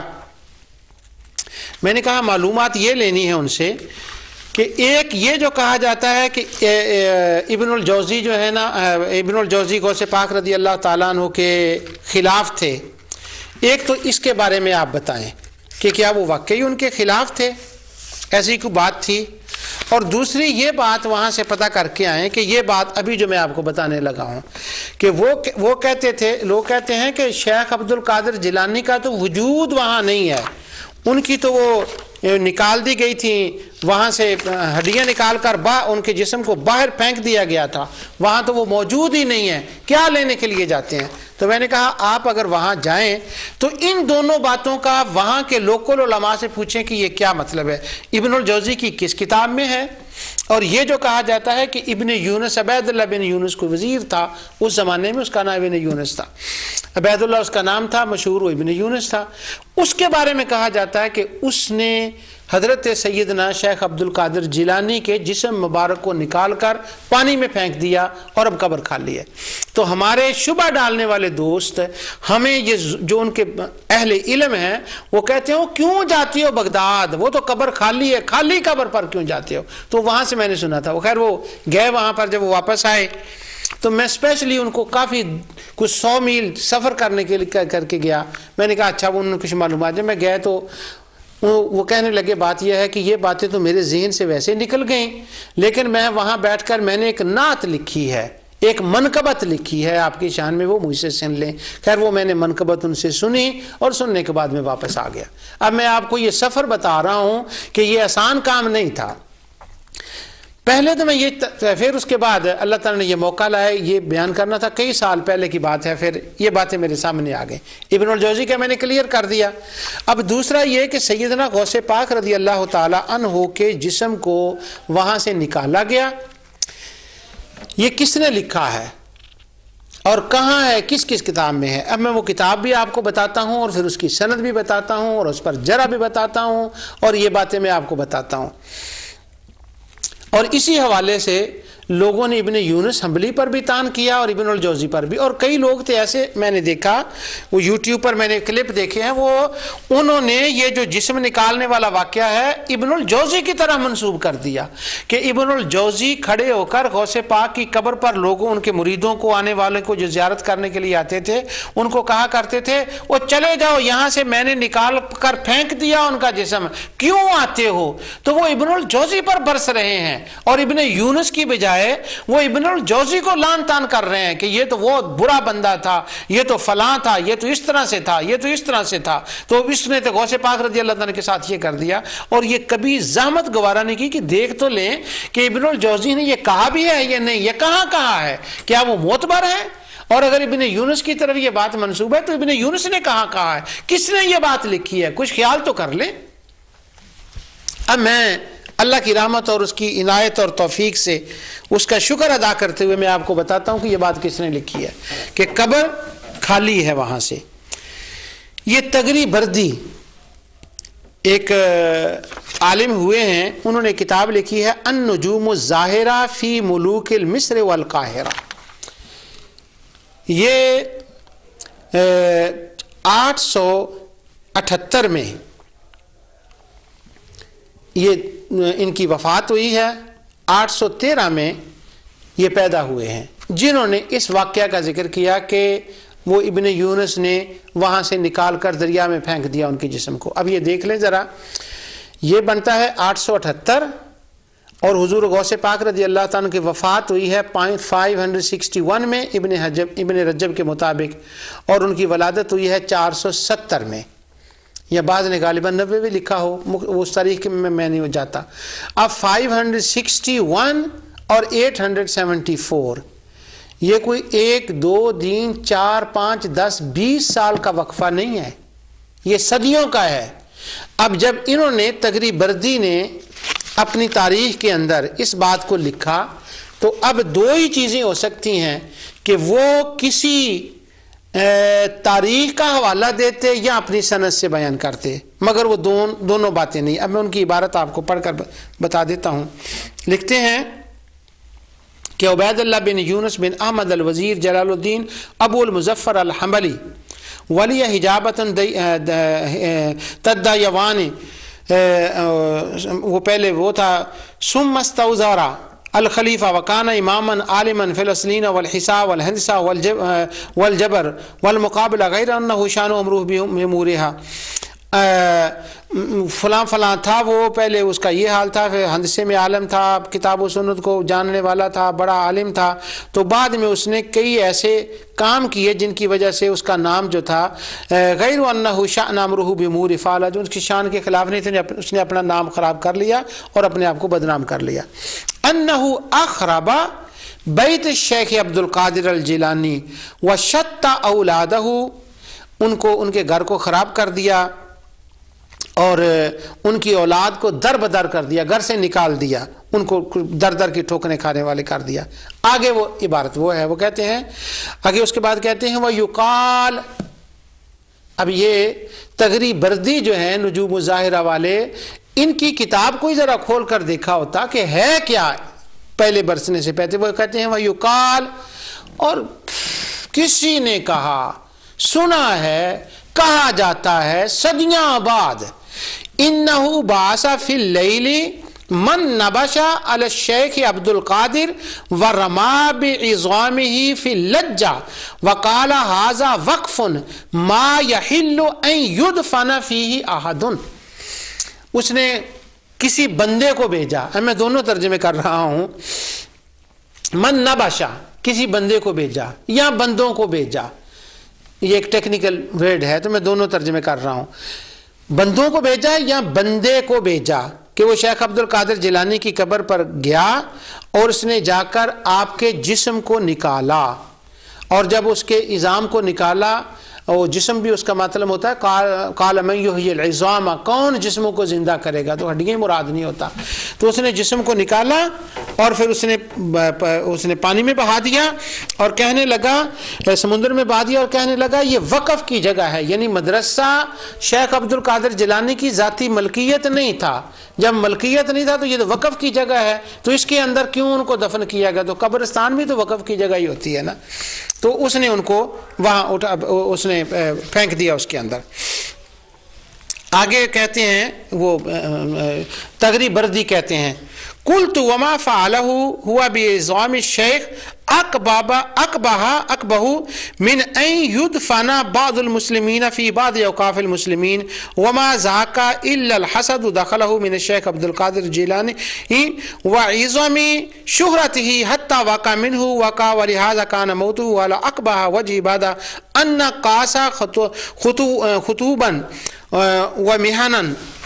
میں نے کہا معلومات یہ لینی ہے ان سے کہ ایک یہ جو کہا جاتا ہے کہ ابن الجوزی جو ہے نا، ابن الجوزی غوث پاک رضی اللہ تعالیٰ عنہ کے خلاف تھے، ایک تو اس کے بارے میں آپ بتائیں کہ کیا وہ واقعی ان کے خلاف تھے، ایسی کوئی بات تھی؟ اور دوسری یہ بات وہاں سے پتہ کر کے آئیں کہ یہ بات ابھی جو میں آپ کو بتانے لگا ہوں کہ وہ کہتے تھے، لوگ کہتے ہیں کہ شیخ عبد القادر جیلانی کا تو وجود وہاں نہیں ہے، ان کی تو وہ نکال دی گئی تھی وہاں سے، ہڈیاں نکال کر ان کے جسم کو باہر پھینک دیا گیا تھا، وہاں تو وہ موجود ہی نہیں ہے، کیا لینے کے لیے جاتے ہیں؟ تو میں نے کہا آپ اگر وہاں جائیں تو ان دونوں باتوں کا وہاں کے لوکل علماء سے پوچھیں کہ یہ کیا مطلب ہے، ابن الجوزی کی کس کتاب میں ہے، اور یہ جو کہا جاتا ہے کہ ابن یونس، عبید اللہ بن یونس کو وزیر تھا اس زمانے میں، اس کا نام ابن یونس تھا، عبید اللہ اس کا نام تھا، مشہور وہ ابن یونس تھا، اس کے بارے میں کہا جاتا ہے کہ اس نے حضرت سیدنا شیخ عبد القادر جیلانی کے جسم مبارک کو نکال کر پانی میں پھینک دیا اور اب قبر خالی ہے۔ تو ہمارے شبہ ڈالنے والے دوست ہمیں یہ جو ان کے اہل علم ہیں وہ کہتے ہیں کیوں جاتی ہو بغداد، وہ تو قبر خالی ہے، خالی قبر پر کیوں جاتے ہو؟ تو وہاں سے میں نے سنا تھا، وہ خیر وہ گئے وہاں پر، جب وہ واپس آئے تو میں اسپیشلی ان کو کافی کچھ 100 میل سفر کرنے کے لیے کر کے گیا، میں نے کہا اچھا وہ انہوں نے کچھ معلومات، جب میں گیا تو وہ کہنے لگے بات یہ ہے کہ یہ باتیں تو میرے ذہن سے ویسے نکل گئیں، لیکن میں وہاں بیٹھ کر میں نے ایک نعت لکھی ہے، ایک منقبت لکھی ہے آپ کی شان میں، وہ مجھ سے سن لیں۔ خیر وہ میں نے منقبت ان سے سنی اور سننے کے بعد میں واپس آ گیا۔ اب میں آپ کو یہ سفر بتا رہا ہوں کہ یہ آسان کام نہیں تھا۔ پہلے تو میں یہ، پھر اس کے بعد اللہ تعالیٰ نے یہ موقع لایا، یہ بیان کرنا تھا، کئی سال پہلے کی بات ہے، پھر یہ باتیں میرے سامنے آ گئیں، ابن الجوزی کا میں نے کلیئر کر دیا۔ اب دوسرا یہ کہ سیدنا غوث پاک رضی اللہ تعالیٰ عنہ کے جسم کو وہاں سے نکالا گیا، یہ کس نے لکھا ہے اور کہاں ہے، کس کس کتاب میں ہے؟ اب میں وہ کتاب بھی آپ کو بتاتا ہوں اور پھر اس کی سند بھی بتاتا ہوں اور اس پر جرح بھی بتاتا ہوں اور یہ باتیں میں آپ کو بتاتا ہوں۔ اور اسی حوالے سے لوگوں نے ابن یونس حنبلی پر بھی طعن کیا اور ابن الجوزی پر بھی، اور کئی لوگ تھے ایسے، میں نے دیکھا وہ یوٹیوب پر میں نے کلپ دیکھے ہیں، وہ انہوں نے یہ جو جسم نکالنے والا واقعہ ہے ابن الجوزی کی طرح منسوب کر دیا کہ ابن الجوزی کھڑے ہو کر غوث پاک کی قبر پر لوگوں، ان کے مریدوں کو، آنے والے کو جو زیارت کرنے کے لیے آتے تھے ان کو کہا کرتے تھے وہ چلے جاؤ یہاں سے، میں نے نکال کر پھینک دیا ان کا جسم، کیوں آتے ہو؟ تو وہ ابن الجوزی پر برس رہے ہیں اور ابن یونس کی بجائے وہ ابن الجوزی کو لان تان کر رہے ہیں کہ یہ تو وہ برا بندہ تھا، یہ تو فلاں تھا، یہ تو اس طرح سے تھا، یہ تو اس طرح سے تھا، تو اس نے تو غوث پاک رضی اللہ تعالیٰ کے ساتھ یہ کر دیا۔ اور یہ کبھی زحمت گوارا نہیں کی کہ دیکھ تو لیں کہ ابن الجوزی نے یہ کہا بھی ہے یا نہیں، یہ کہاں کہا ہے، کیا وہ معتبر ہے؟ اور اگر ابن یونس کی طرف یہ بات منسوب ہے تو ابن یونس نے کہا ہے، کس نے یہ بات لکھی ہے، کچھ خیال تو کر لیں۔ اب میں اللہ کی رحمت اور اس کی عنایت اور توفیق سے اس کا شکر ادا کرتے ہوئے میں آپ کو بتاتا ہوں کہ یہ بات کس نے لکھی ہے کہ قبر خالی ہے وہاں سے۔ یہ تغری بردی ایک عالم ہوئے ہیں، انہوں نے کتاب لکھی ہے النجوم الظاہرہ فی ملوک المصر والقاہرہ، یہ 878 میں یہ ان کی وفات ہوئی ہے، 813 میں یہ پیدا ہوئے ہیں، جنہوں نے اس واقعہ کا ذکر کیا کہ وہ ابن یونس نے وہاں سے نکال کر دریا میں پھینک دیا ان کے جسم کو۔ اب یہ دیکھ لیں ذرا، یہ بنتا ہے 878 اور حضور غوث پاک رضی اللہ تعالیٰ کی وفات ہوئی ہے 561 میں ابن رجب کے مطابق، اور ان کی ولادت ہوئی ہے 470 میں، یا بعض نے غالباً 90 بھی لکھا ہو، اس تاریخ میں نہیں جاتا۔ اب 561 اور 874 یہ کوئی 1 2 3 4 5 10 20 سال کا وقفہ نہیں ہے، یہ صدیوں کا ہے۔ اب جب انہوں نے تغری بردی نے اپنی تاریخ کے اندر اس بات کو لکھا تو اب دو ہی چیزیں ہو سکتی ہیں کہ وہ کسی تاریخ کا حوالہ دیتے یا اپنی سند سے بیان کرتے، مگر وہ دونوں باتیں نہیں۔ اب میں ان کی عبارت آپ کو پڑھ کر بتا دیتا ہوں۔ لکھتے ہیں کہ عبید اللہ بن یونس بن احمد الوزیر جلال الدین ابو المظفر الحنبلی ولی حجابۃ تدیوان، وہ پہلے وہ تھا، ثم استوزارا الخلیفہ وکان اماما عالما فی الاسلین والحساب والہندسہ والجبر والمقابلہ غیر انہ شان امروہ بامورہا، فلاں فلاں تھا، وہ پہلے اس کا یہ حال تھا، پھر ہندسے میں عالم تھا، کتاب و سنت کو جاننے والا تھا، بڑا عالم تھا، تو بعد میں اس نے کئی ایسے کام کیے جن کی وجہ سے اس کا نام جو تھا غیر انہ شأن امرہ بامور فعلہ، جو اس کی شان کے خلاف نہیں تھے، اس نے اپنا نام خراب کر لیا اور اپنے آپ کو بدنام کر لیا۔ انہ اخرب بیت الشیخ عبد القادر الجیلانی وشتى اولادہ، ان کے گھر کو خراب کر دیا اور ان کی اولاد کو در بدر کر دیا، گھر سے نکال دیا، ان کو در در کی ٹھوکریں کھانے والے کر دیا۔ آگے وہ عبارت وہ ہے، وہ کہتے ہیں آگے اس کے بعد کہتے ہیں وَيُقَال، اب یہ تغری بردی جو ہیں نجوم الظاہرہ والے، ان کی کتاب کو ذرا کھول کر دیکھا ہوتا کہ ہے کیا پہلے برسنے سے پہلے۔ وہ کہتے ہیں وَيُقَال، اور کسی نے کہا، سنا ہے، کہا جاتا ہے صدیاں بعد، انہو بعث فی اللیل من نبش علی الشیخ عبد القادر ورما بعظامہ فی اللجہ وقال ھذا وقف ما یحل ان یدفن فیہ احد۔ اس نے کسی بندے کو بھیجا، میں دونوں ترجمے کر رہا ہوں، من نبشا کسی بندے کو بھیجا یا بندوں کو بھیجا، یہ ایک ٹیکنیکل ورڈ ہے تو میں دونوں ترجمے کر رہا ہوں، بندوں کو بھیجا یا بندے کو بھیجا کہ وہ شیخ عبد القادر جیلانی کی قبر پر گیا اور اس نے جا کر آپ کے جسم کو نکالا، اور جب اس کے عظام کو نکالا، اور جسم بھی اس کا مطلب ہوتا ہے قال من یحیی العظام، کون جسموں کو زندہ کرے گا، تو ہڈیاں مراد نہیں ہوتا، تو اس نے جسم کو نکالا اور پھر اس نے پانی میں بہا دیا اور کہنے لگا، سمندر میں بہا دیا اور کہنے لگا یہ وقف کی جگہ ہے، یعنی مدرسہ شیخ عبد القادر جیلانی کی ذاتی ملکیت نہیں تھا، جب ملکیت نہیں تھا تو یہ تو وقف کی جگہ ہے، تو اس کے اندر کیوں ان کو دفن کیا گیا، تو قبرستان بھی تو وقف کی جگہ ہی ہوتی ہے نا، تو اس نے ان کو وہاں اس نے پھینک دیا اس کے اندر۔ آگے کہتے ہیں وہ تغری بردی کہتے ہیں قلت وما فعلہ ہوا بعظام الشیخ اقبہ من ان یدفن بعض المسلمین فی بعض اوقاف المسلمین وما ذاک الا الحسد دخلہ من الشیخ عبد القادر جیلانی وعظم شہرتہ حتی وقع منہ وقع ولہذا کان موتہ على اقبہ وجہ بعد ان قاس خطوبا ومحنا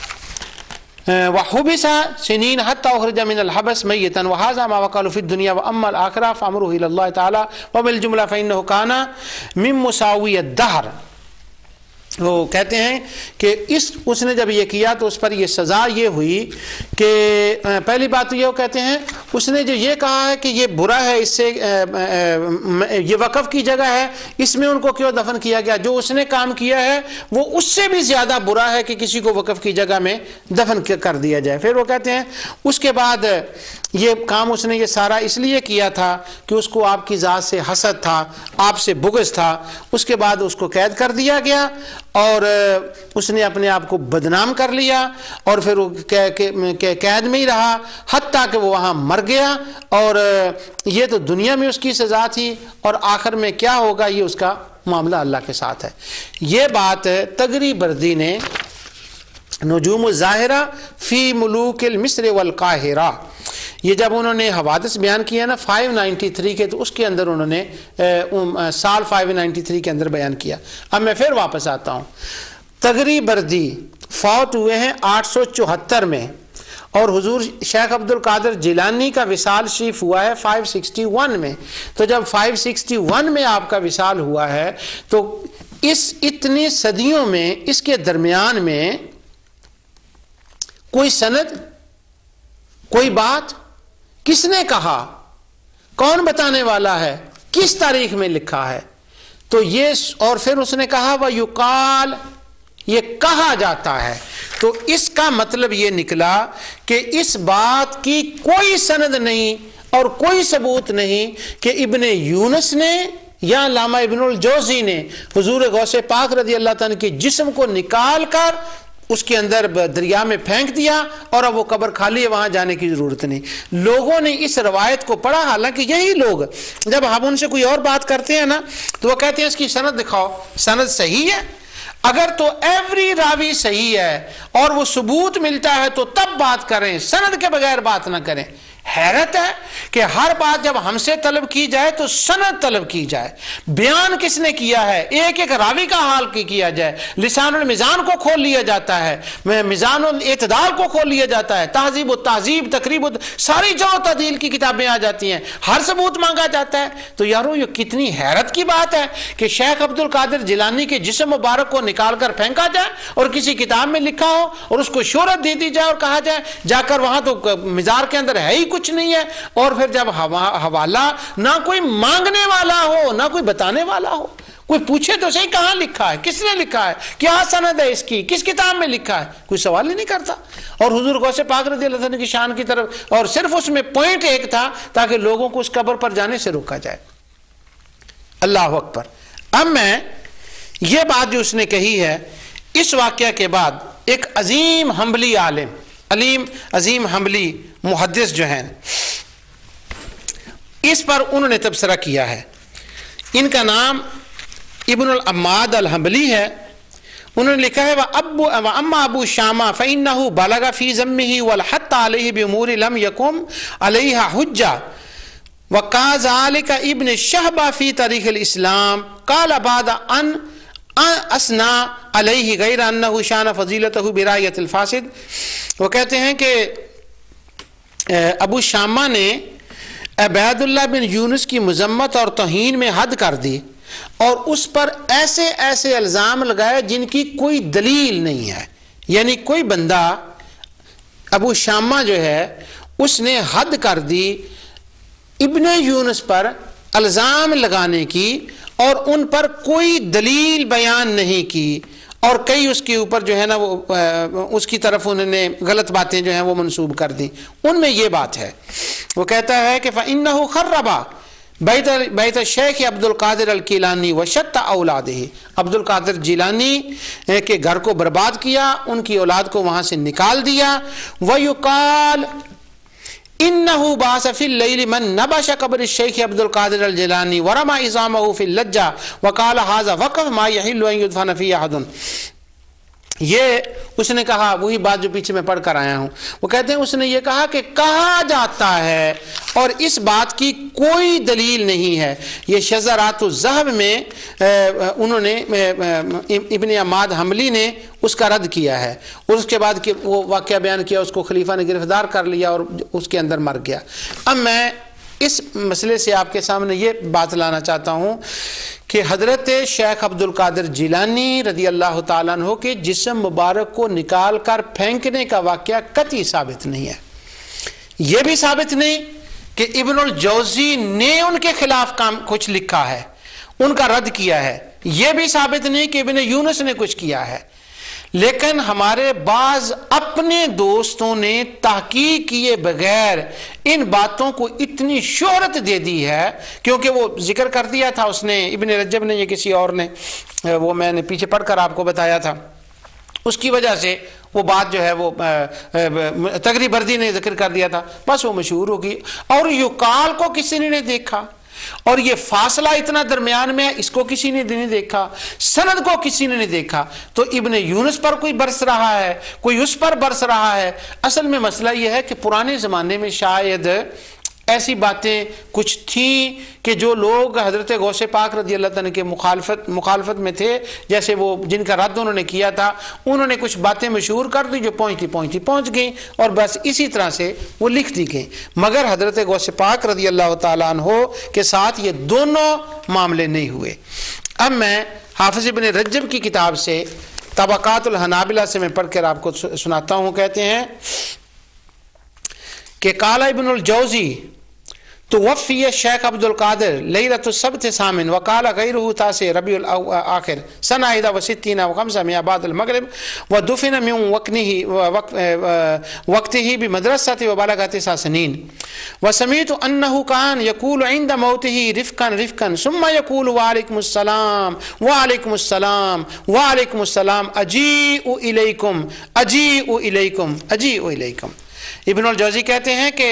وحبس سنين حتى أخرج من الحبس ميتا وهذا ما وقع في الدنيا وأما الآخرة فأمره إلى الله تعالى وبالجملة فإنه كان من مساوي الدهر۔ وہ کہتے ہیں کہ اس نے جب یہ کیا تو اس پر یہ سزا یہ ہوئی کہ پہلی بات تو یہ کہتے ہیں اس نے جو یہ کہا ہے کہ یہ برا ہے، اس سے یہ وقف کی جگہ ہے، اس میں ان کو کیوں دفن کیا گیا، جو اس نے کام کیا ہے وہ اس سے بھی زیادہ برا ہے کہ کسی کو وقف کی جگہ میں دفن کر دیا جائے۔ پھر وہ کہتے ہیں اس کے بعد یہ کام اس نے یہ سارا اس لیے کیا تھا کہ اس کو آپ کی ذات سے حسد تھا، آپ سے بغض تھا، اس کے بعد اس کو قید کر دیا گیا اور اس نے اپنے آپ کو بدنام کر لیا اور پھر وہ قید میں ہی رہا حتیٰ کہ وہ وہاں مر گیا، اور یہ تو دنیا میں اس کی سزا تھی اور آخر میں کیا ہوگا یہ اس کا معاملہ اللہ کے ساتھ ہے۔ یہ بات تغری بردی نے نجوم الظاہرہ فی ملوک المصر والقاہرہ، یہ جب انہوں نے حوادث بیان کیا نا 593 کے، تو اس کے اندر انہوں نے سال 593 کے اندر بیان کیا۔ اب میں پھر واپس آتا ہوں، تغری بردی فوت ہوئے ہیں 874 میں اور حضور شیخ عبد القادر جیلانی کا وصال شریف ہوا ہے 561 میں، تو جب 561 میں آپ کا وصال ہوا ہے تو اس اتنی صدیوں میں اس کے درمیان میں کوئی سند، کوئی بات، کس نے کہا، کون بتانے والا ہے، کس تاریخ میں لکھا ہے، تو یہ اور پھر اس نے کہا وَيُقَال، یہ کہا جاتا ہے، تو اس کا مطلب یہ نکلا کہ اس بات کی کوئی سند نہیں اور کوئی ثبوت نہیں کہ ابن یونس نے یا علامہ ابن الجوزی نے حضور غوث پاک رضی اللہ تعالیٰ کے جسم کو نکال کر اس کے اندر دریا میں پھینک دیا اور اب وہ قبر خالی ہے، وہاں جانے کی ضرورت نہیں۔ لوگوں نے اس روایت کو پڑھا، حالانکہ یہی لوگ جب ہم ان سے کوئی اور بات کرتے ہیں نا تو وہ کہتے ہیں اس کی سند دکھاؤ، سند صحیح ہے؟ اگر تو ایوری راوی صحیح ہے اور وہ ثبوت ملتا ہے تو تب بات کریں، سند کے بغیر بات نہ کریں۔ حیرت ہے کہ ہر بات جب ہم سے طلب کی جائے تو سند طلب کی جائے، بیان کس نے کیا ہے، ایک ایک راوی کا حال کیا جائے، لسان المیزان کو کھول لیا جاتا ہے، میزان الاعتدال کو کھول لیا جاتا ہے، تہذیب و تہذیب، تقریب ساری جو تعدیل کی کتابیں آ جاتی ہیں، ہر ثبوت مانگا جاتا ہے۔ تو یارو یہ کتنی حیرت کی بات ہے کہ شیخ عبد القادر جیلانی کے جسم مبارک کو نکال کر پھینکا جائے اور کسی کتاب میں لکھا ہو اور اس کو شہرت دے دی جائے اور کہا جائے جا کر وہاں تو مزار کے اندر ہے ہی کچھ نہیں ہے، اور پھر جب حوالہ نہ کوئی مانگنے والا ہو نہ کوئی بتانے والا ہو، کوئی پوچھے تو صحیح کہاں لکھا ہے، کس نے لکھا ہے، کیا سند ہے اس کی، کس کتاب میں لکھا ہے، کوئی سوال ہی نہیں کرتا۔ اور حضور غوث پاک رضی اللہ عنہ کی شان کی طرف، اور صرف اس میں پوائنٹ ایک تھا تاکہ لوگوں کو اس قبر پر جانے سے روکا جائے۔ اللہ اکبر۔ اب میں یہ بات جو اس نے کہی ہے، اس واقعہ کے بعد ایک عظیم حنبلی عالم، عظیم حنبلی محدث جو ہیں، اس پر انہوں نے تبصرہ کیا ہے۔ ان کا نام ابن العماد الحنبلی ہے۔ انہوں نے لکھا ہے وَأَمَّا أَبُو شَامَةَ فَإِنَّهُ بَلَغَ فِي ذَمِّهِ وَالْحَتَّ عَلَيْهِ بِأُمُورٍ لَمْ يَقُمْ عَلَيْهَا حُجَّةٌ وَكَذَلِكَ ابن شہبہ فی تاریخ الاسلام قال بعد ان اسنا علیہ غیر انہ شان فضیلتہ برایت الفاسد۔ وہ کہتے ہیں کہ ابو شامہ نے عبید اللہ بن یونس کی مذمت اور توہین میں حد کر دی اور اس پر ایسے ایسے الزام لگائے جن کی کوئی دلیل نہیں ہے، یعنی کوئی بندہ ابو شامہ جو ہے اس نے حد کر دی ابن یونس پر الزام لگانے کی اور ان پر کوئی دلیل بیان نہیں کی، اور کئی اس کے اوپر جو ہے نا وہ اس کی طرف انہوں نے غلط باتیں جو ہیں وہ منسوب کر دیں۔ ان میں یہ بات ہے، وہ کہتا ہے کہ فَإِنَّهُ خَرَّبَ بیت الشیخ عبد القادر الکیلانی وشت اولادہ، عبد القادر جیلانی کے گھر کو برباد کیا، ان کی اولاد کو وہاں سے نکال دیا۔ وَيُقَال انہو باس فی اللیل من نبش قبر الشیخ عبد القادر الجیلانی ورمى عظامہ فی اللجہ وقال ھذا وقف ما یحل ان یدفن فی احد۔ یہ اس نے کہا، وہی بات جو پیچھے میں پڑھ کر آیا ہوں، وہ کہتے ہیں اس نے یہ کہا کہ کہا جاتا ہے اور اس بات کی کوئی دلیل نہیں ہے۔ یہ شذرات الذہب میں انہوں نے ابن عماد حنبلی نے اس کا رد کیا ہے، اور اس کے بعد وہ واقعہ بیان کیا، اس کو خلیفہ نے گرفتار کر لیا اور اس کے اندر مر گیا۔ اب میں اس مسئلے سے آپ کے سامنے یہ بات لانا چاہتا ہوں کہ حضرت شیخ عبد القادر جیلانی رضی اللہ تعالیٰ عنہ کے جسم مبارک کو نکال کر پھینکنے کا واقعہ قطعی ثابت نہیں ہے۔ یہ بھی ثابت نہیں کہ ابن الجوزی نے ان کے خلاف کچھ لکھا ہے، ان کا رد کیا ہے۔ یہ بھی ثابت نہیں کہ ابن یونس نے کچھ کیا ہے۔ لیکن ہمارے بعض اپنے دوستوں نے تحقیق کیے بغیر ان باتوں کو اتنی شہرت دے دی ہے، کیونکہ وہ ذکر کر دیا تھا اس نے، ابن رجب نے یا کسی اور نے، وہ میں نے پیچھے پڑھ کر آپ کو بتایا تھا، اس کی وجہ سے وہ بات جو ہے وہ تغری بردی نے ذکر کر دیا تھا، بس وہ مشہور ہوگی۔ اور یقال کو کسی نے نہیں دیکھا، اور یہ فاصلہ اتنا درمیان میں ہے، اس کو کسی نے نہیں دیکھا، سند کو کسی نے نہیں دیکھا، تو ابن یونس پر کوئی برس رہا ہے، کوئی اس پر برس رہا ہے۔ اصل میں مسئلہ یہ ہے کہ پرانے زمانے میں شاید ایسی باتیں کچھ تھیں کہ جو لوگ حضرت غوث پاک رضی اللہ تعالیٰ کے مخالفت میں تھے، جیسے وہ جن کا رد انہوں نے کیا تھا، انہوں نے کچھ باتیں مشہور کر دی جو پہنچ گئیں، اور بس اسی طرح سے وہ لکھ دی گئیں۔ مگر حضرت غوث پاک رضی اللہ تعالیٰ عنہ کے ساتھ یہ دونوں معاملے نہیں ہوئے۔ اب میں حافظ ابن رجب کی کتاب سے طبقات الحنابلہ سے میں پڑھ کر آپ کو سناتا ہوں۔ کہتے ہیں کہ قال ابن الجوزی तो वफ़ी शेख अब्दुल कादिर लैलतुस सब्त सामिन वकाल गैरुहु तासे रबीउल आखिर सना इदा व सित्तीना व खम्सा मिया बादल मगरिब व दुफिन मिन वक्तिही बिमदरसति व बलगत सनीन व समीतु अन्नहु कान यकूल इंद मौतिही रिफ़क़न रिफ़क़न सुम्मा यकूल वालेकुमुस सलाम वालेकुमुस सलाम वालेकुमुस सलाम अजीउ इलैकुम अजीउ इलैकुम अजीउ इलैकुम। इब्नुल जौज़ी कहते हैं कि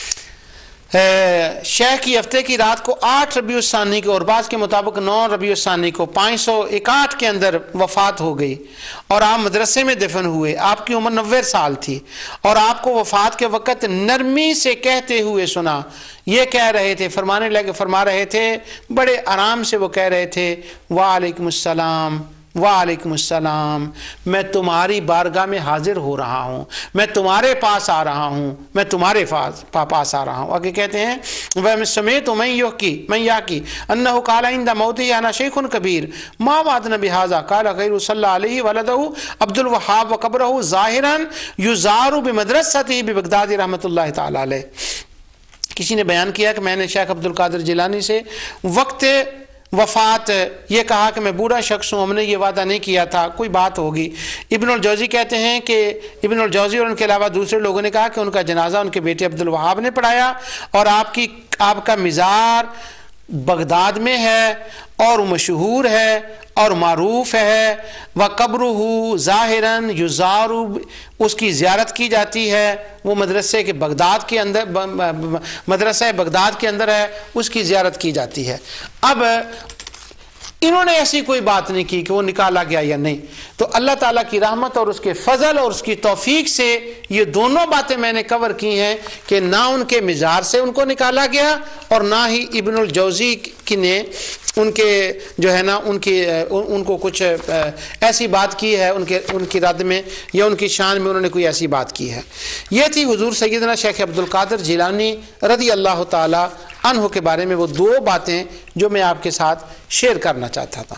शेख की हफ्ते की रात को 8 रबीउल सानी को और बाज़ के मुताबिक 9 रबीउल सानी को 561 के अंदर वफ़ात हो गई और आप मदरसे में दफन हुए। आपकी उम्र 90 साल थी और आपको वफ़ात के वक़्त नरमी से कहते हुए सुना। ये कह रहे थे, फरमा रहे थे, बड़े आराम से वो कह रहे थे, वालेकुमुस्सलाम वालेकुमुस्सलाम, मैं तुम्हारी बारगाह में हाजिर हो रहा हूँ, मैं तुम्हारे पास आ रहा हूँ, मैं तुम्हारे पास आ रहा हूँ। आगे कहते हैं वह समेत मैं या की अन्नहु काला इंदा मौती अना शेखुन कबीर मा वादना बिहाजा काला गैरु सल्लल्लाहु अलैहि वलदहु अब्दुल वहाब व कब्रहु ज़ाहिरन युज़ारु बिमदरसतिही बिबगदाद रहमतुल्लाहि तआला अलैह। किसी ने बयान किया कि मैंने शेख अब्दुल कादिर जिलानी से वक्त वफ़ात ये कहा कि मैं बूढ़ा शख्स हूँ, हमने ये वादा नहीं किया था, कोई बात होगी। इब्नुल जौज़ी कहते हैं कि इब्नुल जौज़ी और उनके अलावा दूसरे लोगों ने कहा कि उनका जनाजा उनके बेटे अब्दुल वहाब ने पढ़ाया और आपका मिज़ार बगदाद में है और मशहूर है और मारूफ है। व कब्रुहु ज़ाहिरन युज़ारु, उसकी ज़ियारत की जाती है, वो मदरसे के बगदाद के अंदर मदरसा बगदाद के अंदर है, उसकी ज़ियारत की जाती है। अब इन्होंने ऐसी कोई बात नहीं की कि वो निकाला गया या नहीं। तो अल्लाह ताला की रहमत और उसके फजल और उसकी तौफीक से ये दोनों बातें मैंने कवर की हैं कि ना उनके मिज़ार से उनको निकाला गया और ना ही इब्नुल जौज़ी की ने उनके जो है ना उनको कुछ ऐसी बात की है उनकी रद में या उनकी शान में उन्होंने कोई ऐसी बात की है। ये थी हुजूर सैयदना शेख अब्दुल कादिर जिलानी रज़ी अल्लाह ताला अन्हु के बारे में वो दो बातें जो मैं आपके साथ शेयर करना चाहता था।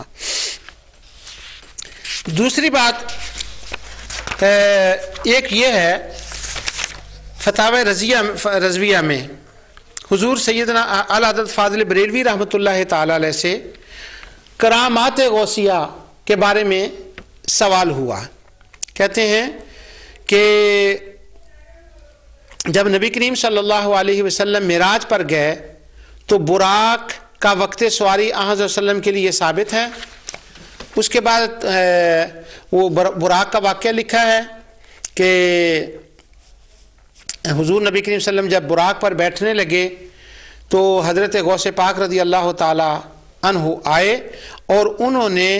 दूसरी बात एक ये है, फतावा रज़विया में हुजूर सैयदना आला हज़रत फ़ाज़िल बरेलवी रहमतुल्लाहि ताला अलैह से करामात गौसिया के बारे में सवाल हुआ। कहते हैं कि जब नबी करीम सल्लल्लाहु अलैहि वसल्लम मिराज पर गए तो बुराक का वक्त सवारी हज़रत वसल्लम के लिए साबित है। उसके बाद वो बुराक का वाक़या लिखा है कि हुजूर नबी करीम सल्लल्लाहु अलैहि वसल्लम जब बुराक पर बैठने लगे तो हज़रत गौस पाक रज़ी अल्लाह ताला अन्हु आए और उन्होंने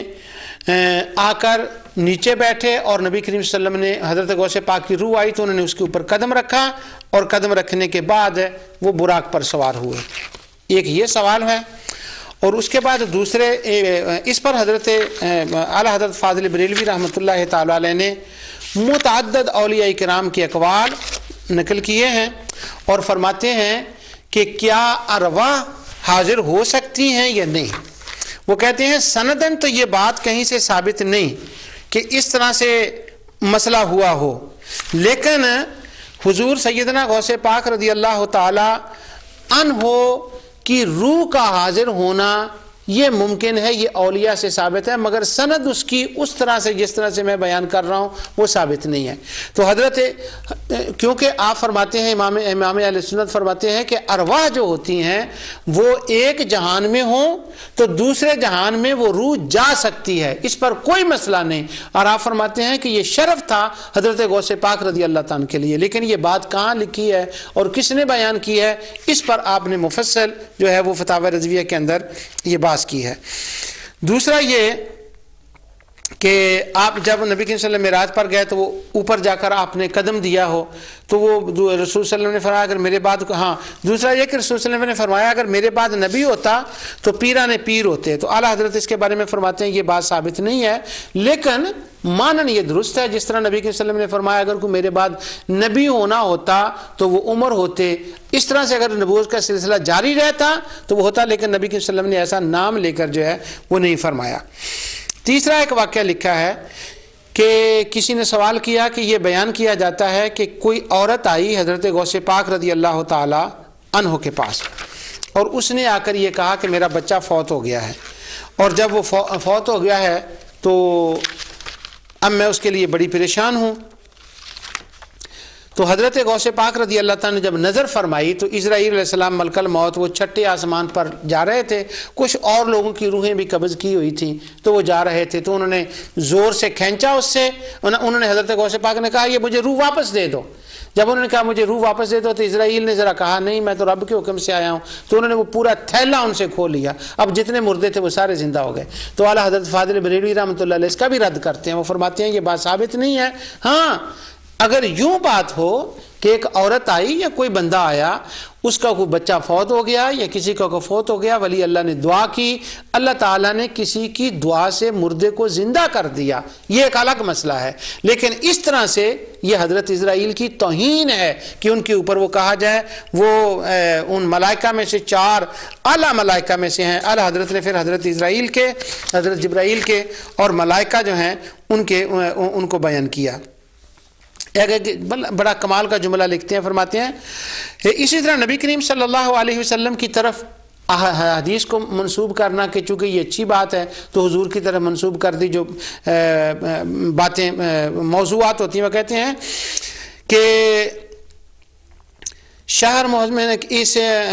आकर नीचे बैठे और नबी करीम सल्लल्लाहु अलैहि वसल्लम ने हज़रत गौस पाक की रूह आई तो उन्होंने उसके ऊपर कदम रखा और कदम रखने के बाद वो बुराक पर सवार हुए। एक ये सवाल है। और उसके बाद दूसरे इस पर हज़रत आला हज़रत फ़ाज़िल बरेलवी रहमतुल्लाहि ताला अलैह ने मुतअद्दिद औलिया किराम के अक़वाल नकल किए हैं और फरमाते हैं कि क्या अरवाह हाजिर हो सकती हैं या नहीं। वो कहते हैं सनदन तो ये बात कहीं से साबित नहीं कि इस तरह से मसला हुआ हो, लेकिन हुजूर सैयदना गौसे पाक रज़ी अल्लाह ताला अन्हु की रूह का हाजिर होना ये मुमकिन है, ये औलिया से साबित है, मगर सनद उसकी उस तरह से जिस तरह से मैं बयान कर रहा हूँ वो साबित नहीं है। तो हज़रत क्योंकि आप फरमाते हैं इमाम अहले सुन्नत फरमाते हैं कि अरवाह जो होती हैं वो एक जहान में हो तो दूसरे जहान में वो रूह जा सकती है, इस पर कोई मसला नहीं। और आप फरमाते हैं कि ये शरफ था हज़रत गौसे पाक रज़ी अल्लाह ताला के लिए, लेकिन ये बात कहाँ लिखी है और किसने बयान की है, इस पर आपने मुफस्सल जो है वो फतावा रज़विया के अंदर ये बात की है। दूसरा ये कि आप जब नबी के सल्लल्लाहु मिराज पर गए तो वो ऊपर जाकर आपने कदम दिया हो तो वो रसूल सल्लल्लाहु ने फरमाया अगर मेरे बाद दूसरा ये कि रसूल सल्लल्लाहु ने फरमाया अगर मेरे बाद नबी होता तो पीराने पीर होते। तो आला हज़रत इसके बारे में फरमाते हैं ये बात साबित नहीं है, लेकिन मानन ये दुरुस्त है। जिस तरह नबी के सल्लल्लाहु ने फरमाया अगर कोई मेरे बाद नबी होना होता तो वो उमर होते, इस तरह से अगर नबूवत का सिलसिला जारी रहता तो वो होता, लेकिन नबी के सल्लल्लाहु ने ऐसा नाम लेकर जो है वो नहीं फरमाया। तीसरा एक वाक़या लिखा है कि किसी ने सवाल किया कि ये बयान किया जाता है कि कोई औरत आई हज़रत गौसे पाक रज़ी अल्लाह ताला अन्हु के पास اور اس نے آ کر یہ کہا کہ میرا بچہ فوت ہو گیا ہے، اور جب وہ فوت ہو گیا ہے تو اب میں اس کے لیے بڑی پریشان ہوں۔ تو حضرت غوث پاک رضی اللہ تعالیٰ نے جب نظر فرمائی تو اسرائیل علیہ السلام ملک الموت وہ چھٹے آسمان پر جا رہے تھے، کچھ اور لوگوں کی روحیں بھی قبض کی ہوئی تھیں تو وہ جا رہے تھے، تو انہوں نے زور سے کھینچا اس سے، انہوں نے حضرت غوث پاک نے کہا یہ مجھے روح واپس دے دو۔ جب انہوں نے کہا مجھے روح واپس دے دو تو اسرائیل نے ذرا کہا نہیں میں تو رب کے حکم سے آیا ہوں، تو انہوں نے وہ پورا تھیلا ان سے کھول لیا، اب جتنے مردے تھے وہ سارے زندہ ہو گئے۔ تو اعلیٰ حضرت فاضل بریلوی رحمۃ اللہ علیہ اس کا بھی رد کرتے ہیں، وہ فرماتے ہیں یہ بات ثابت نہیں ہے۔ ہاں اگر یوں بات ہو کہ ایک عورت آئی یا کوئی بندہ آیا، اس کا کوئی بچہ فوت ہو گیا یا کسی کا کوئی فوت ہو گیا، ولی اللہ نے دعا کی، اللہ تعالیٰ نے کسی کی دعا سے مردے کو زندہ کر دیا، یہ ایک الگ مسئلہ ہے۔ لیکن اس طرح سے یہ حضرت اسرائیل کی توہین ہے کہ ان کے اوپر وہ کہا جائے وہ ان ملائکہ میں سے 4 اعلیٰ ملائکہ میں سے ہیں۔ اعلیٰ حضرت نے پھر حضرت اسرائیل کے، حضرت جبرائیل کے اور ملائکہ جو ہیں ان کو بیان کیا۔ بڑا کمال کا جملہ لکھتے ہیں، فرماتے ہیں اسی طرح نبی کریم صلی اللہ علیہ وسلم کی طرف حدیث کو منسوب کرنا کہ چونکہ یہ اچھی بات ہے تو حضور کی طرف منسوب کر دی، جو باتیں موضوعات ہوتی ہیں وہ کہتے ہیں کہ شہر محمد میں اس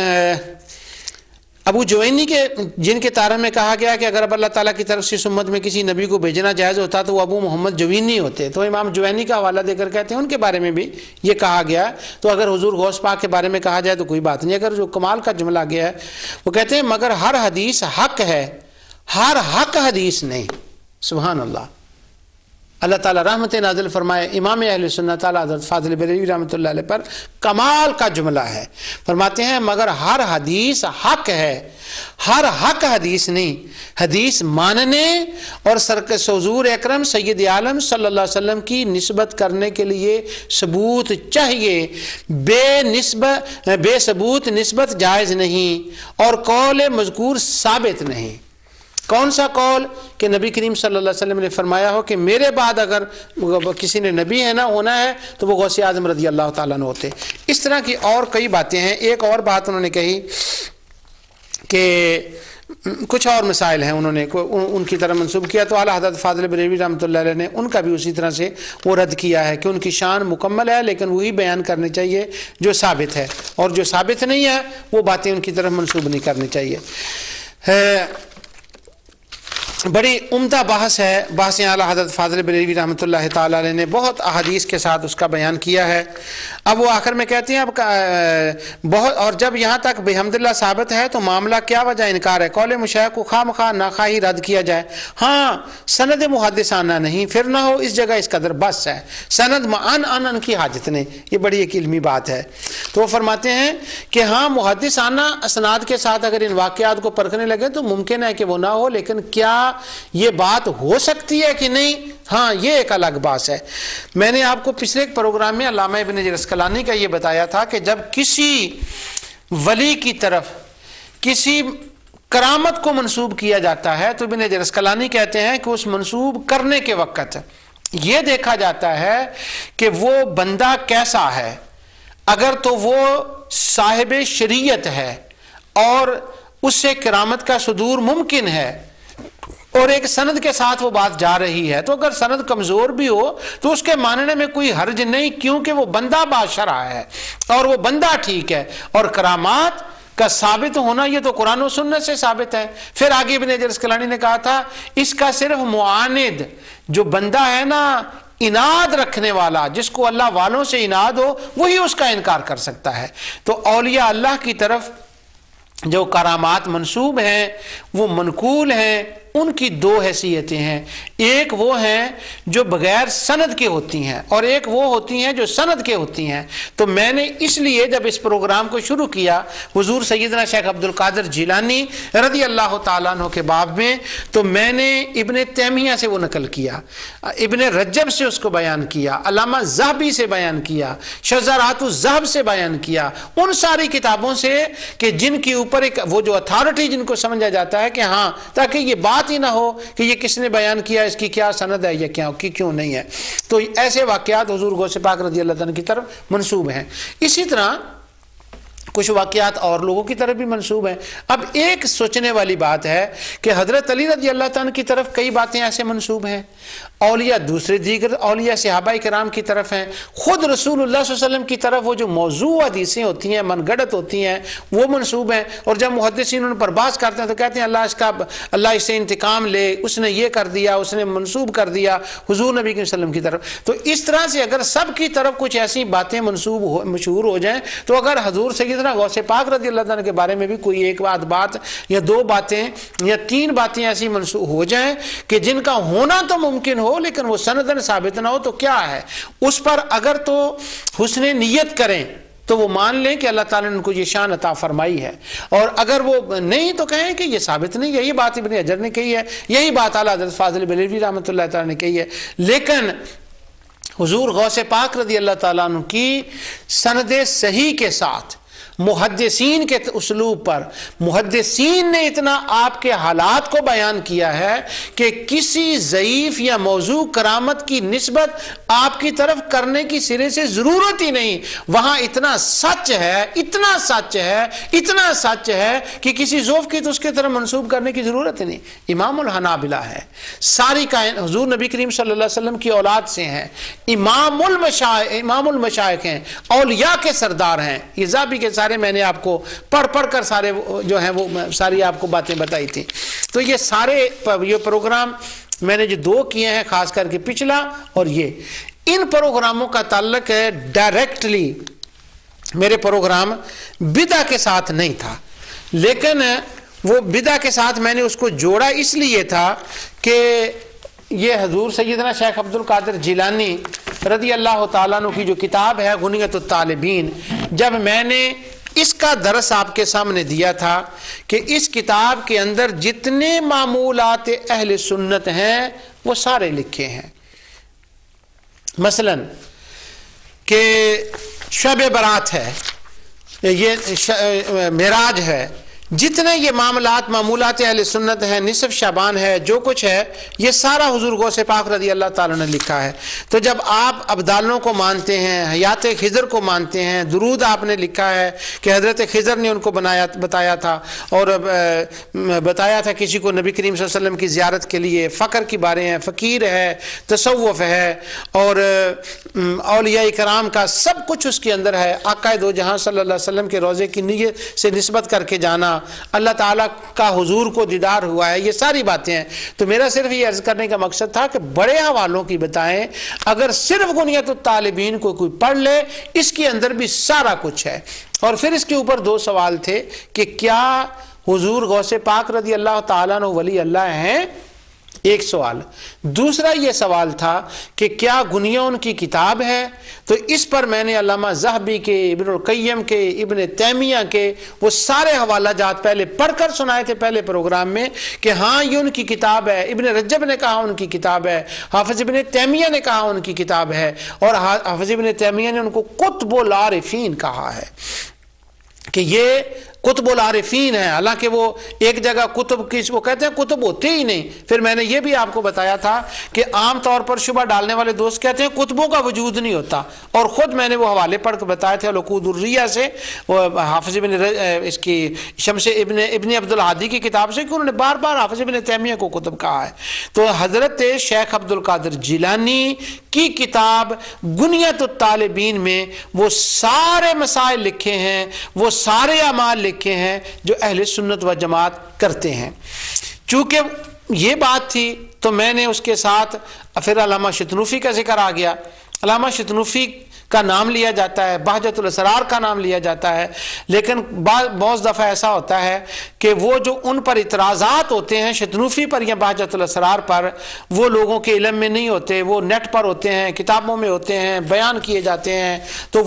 ابو جوینی کے جن کے تاریخ میں کہا گیا کہ اگر اب اللہ تعالیٰ کی طرف سے اس امت میں کسی نبی کو بھیجنا جائز ہوتا تو وہ ابو محمد جوینی ہوتے، تو امام جوینی کا حوالہ دے کر کہتے ہیں ان کے بارے میں بھی یہ کہا گیا۔ تو اگر حضور غوث پاک کے بارے میں کہا جائے تو کوئی بات نہیں، اگر جو کمال کا جملہ گیا ہے وہ کہتے ہیں مگر ہر حدیث حق ہے، ہر حق حدیث نہیں۔ سبحان اللہ، اللہ تعالیٰ رحمت نازل فرمائے امام اہل سنت تعالیٰ حضرت فاضل بریلوی رحمۃ اللہ علیہ پر کمال کا جملہ ہے، فرماتے ہیں مگر ہر حدیث حق ہے، ہر حق حدیث نہیں۔ حدیث ماننے اور حضور اکرم سید عالم صلی اللہ علیہ وسلم کی نسبت کرنے کے لیے ثبوت چاہیے، بے ثبوت نسبت جائز نہیں، اور قول مذکور ثابت نہیں۔ کون سا قول؟ کہ نبی کریم صلی اللہ علیہ وسلم نے فرمایا ہو کہ میرے بعد اگر کسی نے نبی ہے نا ہونا ہے تو وہ غوث اعظم رضی اللہ تعالیٰ عنہ ہوتے۔ اس طرح کی اور کئی باتیں ہیں۔ ایک اور بات انہوں نے کہی کہ کچھ اور مسائل ہیں انہوں نے ان کی طرح منسوب کیا، تو اعلیٰ حضرت فاضل بریلوی رحمۃ اللہ علیہ نے ان کا بھی اسی طرح سے وہ رد کیا ہے کہ ان کی شان مکمل ہے لیکن وہی بیان کرنی چاہیے جو ثابت ہے، اور جو ثابت نہیں ہے وہ باتیں ان کی طرف منسوب نہیں کرنی چاہیے۔ بڑی عمدہ بحث ہے، بحث اعلیٰ حضرت فاضل بریلوی رحمۃ اللہ تعالیٰ علیہ نے بہت احادیث کے ساتھ اس کا بیان کیا ہے۔ اب وہ آخر میں کہتے ہیں اب بہت، اور جب یہاں تک بحمد اللہ ثابت ہے تو معاملہ کیا وجہ انکار ہے؟ قول مشاہ کو خواہ مخواہ ناخواہی رد کیا جائے، ہاں سند محدثانہ نہیں، پھر نہ ہو اس جگہ اس قدر بس ہے، سند ان کی حاجت نہیں۔ یہ بڑی ایک علمی بات ہے۔ تو وہ فرماتے ہیں کہ ہاں محدثانہ اسناد کے ساتھ اگر ان واقعات کو پرکھنے لگے تو ممکن ہے کہ وہ نہ ہو، لیکن کیا یہ بات ہو سکتی ہے کہ نہیں، ہاں یہ ایک الگ بات ہے۔ میں نے آپ کو پچھلے ایک پروگرام میں علامہ ابن جرسکلانی کا یہ بتایا تھا کہ جب کسی ولی کی طرف کسی کرامت کو منسوب کیا جاتا ہے تو ابن جرسکلانی کہتے ہیں کہ اس منسوب کرنے کے وقت یہ دیکھا جاتا ہے کہ وہ بندہ کیسا ہے، اگر تو وہ صاحب شریعت ہے اور اس سے کرامت کا صدور ممکن ہے اور ایک سند کے ساتھ وہ بات جا رہی ہے، تو اگر سند کمزور بھی ہو تو اس کے ماننے میں کوئی حرج نہیں، کیونکہ وہ بندہ باشرع ہے اور وہ بندہ ٹھیک ہے، اور کرامات کا ثابت ہونا یہ تو قرآن و سنت سے ثابت ہے۔ پھر آگے ابن جرسکلانی نے کہا تھا اس کا صرف معاند جو بندہ ہے نا، اناد رکھنے والا، جس کو اللہ والوں سے اناد ہو، وہی اس کا انکار کر سکتا ہے۔ تو اولیاء اللہ کی طرف جو کرامات منسوب ہیں وہ منقول ہیں، ان کی 2 حیثیتیں ہیں، ایک وہ ہیں جو بغیر سند کے ہوتی ہیں اور ایک وہ ہوتی ہیں جو سند کے ہوتی ہیں۔ تو میں نے اس لیے جب اس پروگرام کو شروع کیا حضور سیدنا شیخ عبد القادر جیلانی رضی اللہ تعالیٰ عنہ کے باب میں، تو میں نے ابن تیمیہ سے وہ نقل کیا، ابن رجب سے اس کو بیان کیا، علامہ ذہبی سے بیان کیا، شذرات الذہب سے بیان کیا، ان ساری کتابوں سے کہ جن کے اوپر ایک وہ جو اتھارٹی جن کو سمجھا جاتا ہے کہ ہاں، تاکہ یہ بات ہی نہ ہو کہ یہ کس نے بیان کیا، اس کی کیا سند ہے یا کیوں نہیں ہے۔ تو ایسے واقعات حضور غوث پاک رضی اللہ عنہ کی طرف منسوب ہیں۔ اسی طرح کچھ واقعات اور لوگوں کی طرف بھی منسوب ہیں۔ اب ایک سوچنے والی بات ہے کہ حضرت علی رضی اللہ تعالیٰ کی طرف کئی باتیں ایسے منسوب ہیں، اولیاء دوسرے دیگر اولیاء صحابہ کرام کی طرف ہیں، خود رسول اللہ صلی اللہ علیہ وسلم کی طرف وہ جو موضوع حدیثیں ہوتی ہیں، من گڑت ہوتی ہیں، وہ منسوب ہیں۔ اور جب محدثین ان پر بحث کرتے ہیں تو کہتے ہیں اللہ اس سے انتقام لے، اس نے یہ کر دیا، اس نے منسوب کر دیا حضور نبی صلی اللہ علیہ وسلم کی طرف۔ تو اس طرح سے اگر سب کی طرف کچھ ایسی باتیں مشہور ہو جائیں، تو اگر حضور سیدنا غوث پاک رضی اللہ عنہ کے بارے میں بھی کوئی ایک بات یا دو باتیں یا تین باتیں ایسی منسوب ہو جائیں کہ جن کا ہونا تو ممکن ہو لیکن وہ سندن ثابت نہ ہو، تو کیا ہے اس پر اگر تو حسن نیت کریں تو وہ مان لیں کہ اللہ تعالیٰ نے ان کو یہ شان عطا فرمائی ہے، اور اگر وہ نہیں تو کہیں کہ یہ ثابت نہیں ہے۔ یہی بات ابن حجر نے کہی ہے، یہی بات اعلیٰ حضرت فاضل بریلوی رحمۃ اللہ تعالیٰ نے کہی ہے۔ لیکن حضور غوث پاک رضی اللہ تعالیٰ عنہ کی سند صحیح کے ساتھ محدثین کے اسلوب پر محدثین نے اتنا آپ کے حالات کو بیان کیا ہے کہ کسی ضعیف یا موضوع کرامت کی نسبت آپ کی طرف کرنے کی سرے سے ضرورت ہی نہیں۔ وہاں اتنا سچ ہے، اتنا سچ ہے، اتنا سچ ہے کہ کسی ضعف کی تو اس کے طرف منسوب کرنے کی ضرورت ہی نہیں۔ امام الحنابلہ ہے، ساری کائنات حضور نبی کریم صلی اللہ علیہ وسلم کی اولاد سے ہیں، امام المشائخ ہیں، اولیاء کے سردار ہیں۔ یہ زابی کے سارے میں نے آپ کو پڑھ کر سارے جو ہیں وہ ساری آپ کو باتیں بتائی تھی۔ تو یہ سارے یہ پروگرام میں نے جو دو کیے ہیں، خاص کر کے پچھلا اور یہ، ان پروگراموں کا تعلق ہے ڈائریکٹلی میرے پروگرام بدع کے ساتھ نہیں تھا، لیکن وہ بدع کے ساتھ میں نے اس کو جوڑا اس لیے تھا کہ یہ حضور سیدنا شیخ عبد القادر جیلانی رضی اللہ تعالیٰ عنہ کی جو کتاب ہے غنیۃ الطالبین، جب میں نے اس کا درس آپ کے سامنے دیا تھا کہ اس کتاب کے اندر جتنے معمولات اہل سنت ہیں وہ سارے لکھے ہیں۔ مثلا کہ شب برات ہے، یہ معراج ہے، جتنے یہ معمولات اہل سنت ہیں، نصف شعبان ہے، جو کچھ ہے یہ سارا حضور غوث پاک رضی اللہ تعالیٰ نے لکھا ہے۔ تو جب آپ ابدالوں کو مانتے ہیں، حیات خضر کو مانتے ہیں، درود آپ نے لکھا ہے کہ حضرت خضر نے ان کو بتایا تھا اور بتایا تھا کسی کو نبی کریم صلی اللہ علیہ وسلم کی زیارت کے لیے، فقر کی بارے ہیں، فقیر ہے، تصوف ہے، اور اولیاء کرام کا سب کچھ اس کے اندر ہے۔ آقا دو جہاں صلی اللہ علیہ وسلم کے روضے کی نیت سے نسبت کر کے جانا، اللہ تعالیٰ کا حضور کو دیدار ہوا ہے، یہ ساری باتیں ہیں۔ تو میرا صرف یہ عرض کرنے کا مقصد تھا کہ بڑے حوالوں کی بتائیں، اگر صرف غنیۃ الطالبین کو کوئی پڑھ لے اس کے اندر بھی سارا کچھ ہے۔ اور پھر اس کے اوپر دو سوال تھے کہ کیا حضور غوث پاک رضی اللہ تعالیٰ عنہ ولی اللہ ہیں، ایک سوال۔ دوسرا یہ سوال تھا کہ کیا غنیہ ان کی کتاب ہے؟ تو اس پر میں نے علامہ ذہبی کے، ابن القیم کے، ابن تیمیہ کے وہ سارے حوالہ جات پہلے پڑھ کر سنائے تھے پہلے پروگرام میں کہ ہاں یہ ان کی کتاب ہے۔ ابن رجب نے کہا ان کی کتاب ہے، حافظ ابن تیمیہ نے کہا ان کی کتاب ہے، اور حافظ ابن تیمیہ نے ان کو قطب العارفین کہا ہے کہ یہ قطب العارفین ہے۔ حالانکہ وہ ایک جگہ قطب کی وہ کہتے ہیں قطب ہوتے ہی نہیں۔ پھر میں نے یہ بھی آپ کو بتایا تھا کہ عام طور پر شبہ ڈالنے والے دوست کہتے ہیں قطبوں کا وجود نہیں ہوتا، اور خود میں نے وہ حوالے پڑھ کے بتایا تھے العقود الریہ سے، حافظ ابن اس کی شمس ابن عبد الہادی کی کتاب سے، کہ انہوں نے بار بار حافظ ابن تیمیہ کو قطب کہا ہے۔ تو حضرت شیخ عبد القادر جیلانی کی کتاب غنیۃ الطالبین میں وہ سارے مسائل لکھے ہیں، وہ سارے اعمال لکھے ہیں جو اہل سنت و جماعت کرتے ہیں۔ چونکہ یہ بات تھی تو میں نے اس کے ساتھ پھر علامہ شتنوفی کا ذکر آ گیا۔ علامہ شتنوفی کا نام لیا جاتا ہے، بہجت الاسرار کا نام لیا جاتا ہے، لیکن بعض دفعہ ایسا ہوتا ہے کہ وہ جو ان پر اعتراضات ہوتے ہیں شتنوفی پر یا بہجت الاسرار پر، وہ لوگوں کے علم میں نہیں ہوتے، وہ نیٹ پر ہوتے ہیں، کتابوں میں ہوتے ہیں، بیان کیے جاتے ہیں۔ تو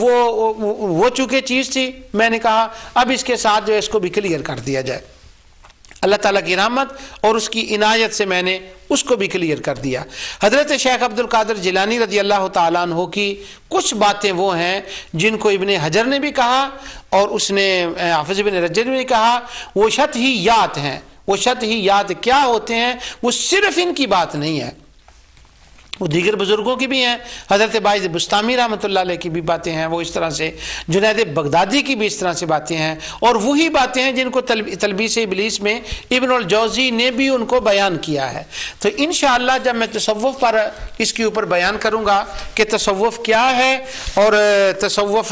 وہ چونکہ چیز تھی، میں نے کہا اب اس کے ساتھ جو ہے اس کو بھی کلیئر کر دیا جائے۔ اللہ تعالیٰ کی رحمت اور اس کی عنایت سے میں نے اس کو بھی کلیئر کر دیا۔ حضرت شیخ عبد القادر جیلانی رضی اللہ تعالیٰ عنہ کی کچھ باتیں وہ ہیں جن کو ابن حجر نے بھی کہا اور اس نے حافظ ابن رجب نے بھی کہا، وہ شتہیات ہیں۔ وہ شتہیات کیا ہوتے ہیں؟ وہ صرف ان کی بات نہیں ہے، وہ دیگر بزرگوں کی بھی ہیں، حضرت باعث بستامی رحمۃ اللہ علیہ کی بھی باتیں ہیں، وہ اس طرح سے، جنید بغدادی کی بھی اس طرح سے باتیں ہیں، اور وہی باتیں ہیں جن کو تلبیس ابلیس میں ابن الجوزی نے بھی ان کو بیان کیا ہے۔ تو انشاءاللہ جب میں تصوف پر اس کے اوپر بیان کروں گا کہ تصوف کیا ہے اور تصوف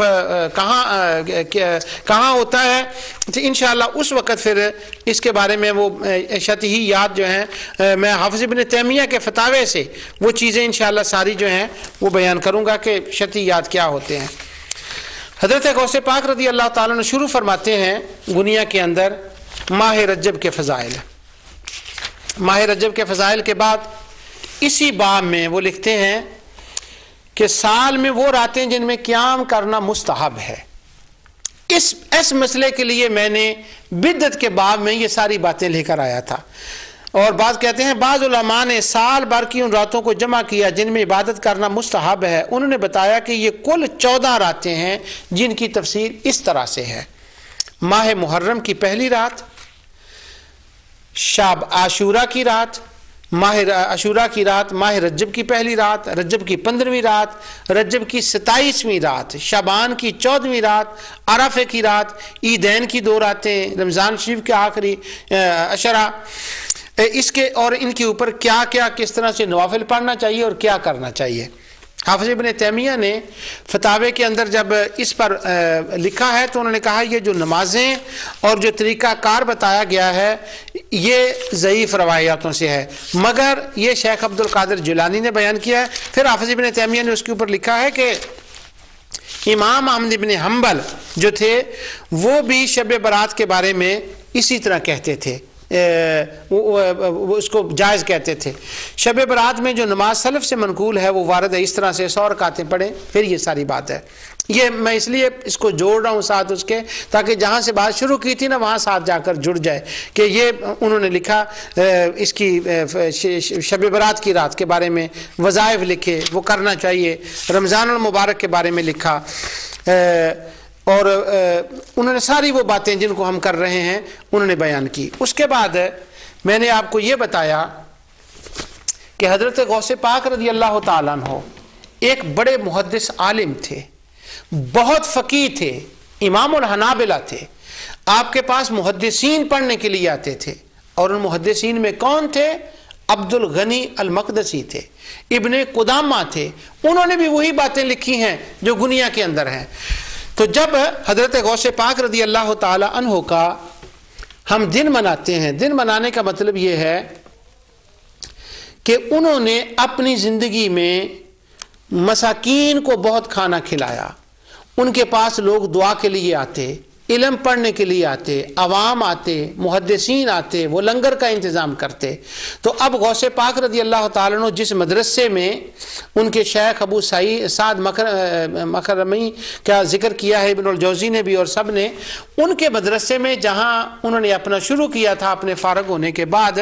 کہاں ہوتا ہے، تو انشاءاللہ اس وقت پھر اس کے بارے میں وہ شطحیات جو ہیں میں حافظ ابن تیمیہ کے فتاوے سے وہ چیزیں انشاءاللہ ساری جو ہیں وہ بیان کروں گا کہ شطحیات کیا ہوتے ہیں۔ حضرت غوث پاک رضی اللہ تعالیٰ نے شروع فرماتے ہیں دنیا کے اندر ماہ رجب کے فضائل۔ ماہ رجب کے فضائل کے بعد اسی باب میں وہ لکھتے ہیں کہ سال میں وہ راتیں جن میں قیام کرنا مستحب ہے۔ اس مسئلے کے لیے میں نے بدعت کے باب میں یہ ساری باتیں لے کر آیا تھا، اور بعض کہتے ہیں بعض علماء نے سال بھر کی ان راتوں کو جمع کیا جن میں عبادت کرنا مستحب ہے۔ انہوں نے بتایا کہ یہ کل 14 راتیں ہیں جن کی تفسیر اس طرح سے ہے: ماہ محرم کی پہلی رات، شب عاشورہ کی رات، ماہ عاشورہ کی رات، ماہ رجب کی پہلی رات، رجب کی 15ویں رات، رجب کی 27ویں رات، شعبان کی 14ویں رات، عرفے کی رات، عیدین کی 2 راتیں، رمضان شریف کے آخری عشرہ، اس کے اور ان کے اوپر کیا کیا کس طرح سے نوافل پڑھنا چاہیے اور کیا کرنا چاہیے۔ حافظ ابن تیمیہ نے فتاوے کے اندر جب اس پر لکھا ہے تو انہوں نے کہا یہ جو نمازیں اور جو طریقہ کار بتایا گیا ہے یہ ضعیف روایاتوں سے ہے، مگر یہ شیخ عبد القادر جیلانی نے بیان کیا ہے۔ پھر حافظ ابن تیمیہ نے اس کے اوپر لکھا ہے کہ امام احمد ابن حنبل جو تھے وہ بھی شب برات کے بارے میں اسی طرح کہتے تھے، وہ اس کو جائز کہتے تھے۔ شب برات میں جو نماز سلف سے منقول ہے وہ وارد ہے، اس طرح سے 100 رکعتیں پڑھیں، پھر یہ ساری بات ہے۔ یہ میں اس لیے اس کو جوڑ رہا ہوں ساتھ اس کے، تاکہ جہاں سے بات شروع کی تھی نا وہاں ساتھ جا کر جڑ جائے کہ یہ انہوں نے لکھا اس کی شب برات کی رات کے بارے میں وظائف لکھے، وہ کرنا چاہیے، رمضان المبارک کے بارے میں لکھا، اور انہوں نے ساری وہ باتیں جن کو ہم کر رہے ہیں انہوں نے بیان کی۔ اس کے بعد میں نے آپ کو یہ بتایا کہ حضرت غوث پاک رضی اللہ تعالیٰ عنہ ایک بڑے محدث عالم تھے، بہت فقیہ تھے، امام الحنابلہ تھے۔ آپ کے پاس محدثین پڑھنے کے لیے آتے تھے، اور ان محدثین میں کون تھے؟ عبد الغنی المقدسی تھے، ابن قدامہ تھے، انہوں نے بھی وہی باتیں لکھی ہیں جو گنیا کے اندر ہیں۔ تو جب حضرت غوث پاک رضی اللہ تعالی عنہ کا ہم دن مناتے ہیں، دن منانے کا مطلب یہ ہے کہ انہوں نے اپنی زندگی میں مساکین کو بہت کھانا کھلایا، ان کے پاس لوگ دعا کے لیے آتے، علم پڑھنے کے لیے آتے، عوام آتے، محدثین آتے، وہ لنگر کا انتظام کرتے۔ تو اب غوث پاک رضی اللہ تعالیٰ عنہ جس مدرسے میں ان کے شیخ ابو سعد مکرمی کا ذکر کیا ہے ابن الجوزی نے بھی اور سب نے، ان کے مدرسے میں جہاں انہوں نے اپنا شروع کیا تھا اپنے فارغ ہونے کے بعد،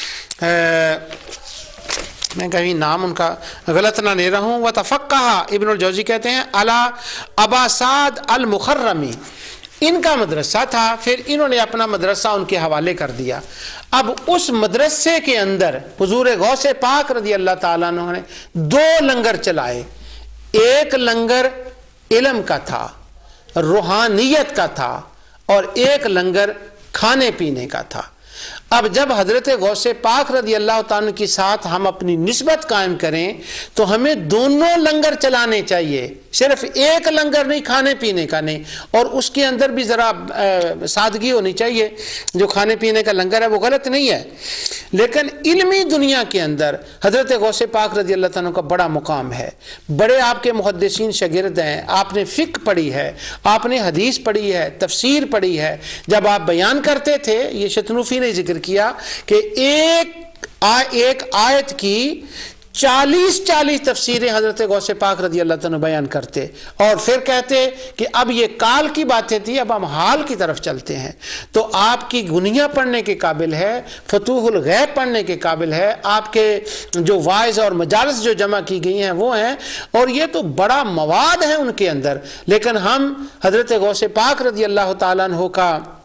میں کہیں نام ان کا غلط نہ لے رہا ہوں، وَتَفَقَّهَ ابن الجوزی کہتے ہیں علی ابا سعد المخرمی، ان کا مدرسہ تھا، پھر انہوں نے اپنا مدرسہ ان کے حوالے کر دیا۔ اب اس مدرسے کے اندر حضور غوث پاک رضی اللہ تعالیٰ عنہ نے 2 لنگر چلائے، ایک لنگر علم کا تھا، روحانیت کا تھا، اور ایک لنگر کھانے پینے کا تھا۔ اب جب حضرت غوث پاک رضی اللہ تعالیٰ کے ساتھ ہم اپنی نسبت قائم کریں تو ہمیں دونوں لنگر چلانے چاہیے، صرف ایک لنگر نہیں، کھانے پینے کا نہیں، اور اس کے اندر بھی ذرا سادگی ہونی چاہیے۔ جو کھانے پینے کا لنگر ہے وہ غلط نہیں ہے، لیکن علمی دنیا کے اندر حضرت غوث پاک رضی اللہ تعالیٰ کا بڑا مقام ہے، بڑے آپ کے محدثین شاگرد ہیں، آپ نے فقہ پڑھی ہے، آپ نے حدیث پڑھی ہے، تفسیر پڑھی ہے۔ جب آپ بیان کرتے تھے، یہ شتنوفی نے ذکر کیا کہ ایک آیت کی 40 تفسیریں حضرت غوث پاک رضی اللہ تعالیٰ بیان کرتے، اور پھر کہتے کہ اب یہ کال کی باتیں تھی، اب ہم حال کی طرف چلتے ہیں۔ تو آپ کی گنیا پڑھنے کے قابل ہے، فتوح الغیب پڑھنے کے قابل ہے، آپ کے جو واعظ اور مجالس جو جمع کی گئی ہیں وہ ہیں، اور یہ تو بڑا مواد ہے ان کے اندر۔ لیکن ہم حضرت غوث پاک رضی اللہ تعالیٰ عنہ کا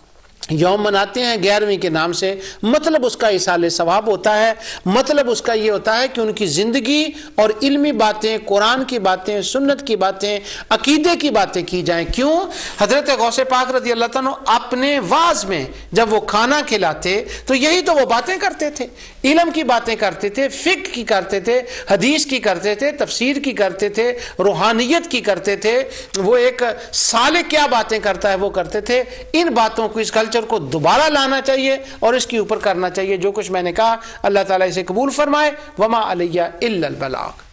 یوم مناتے ہیں 11ویں کے نام سے، مطلب اس کا ایصال ثواب ہوتا ہے، مطلب اس کا یہ ہوتا ہے کہ ان کی زندگی اور علمی باتیں، قرآن کی باتیں، سنت کی باتیں، عقیدے کی باتیں کی جائیں۔ کیوں؟ حضرت غوث پاک رضی اللہ تعالیٰ اپنے واعظ میں جب وہ کھانا کھلاتے تو یہی تو وہ باتیں کرتے تھے، علم کی باتیں کرتے تھے، فقہ کی کرتے تھے، حدیث کی کرتے تھے، تفسیر کی کرتے تھے، روحانیت کی کرتے تھے۔ وہ ایک سالک کیا باتیں کرتا ہے وہ کرتے تھے۔ ان باتوں کو، اس کلچر کو دوبارہ لانا چاہیے اور اس کے اوپر کرنا چاہیے۔ جو کچھ میں نے کہا اللہ تعالیٰ اسے قبول فرمائے۔ وما علیہ الا البلاغ۔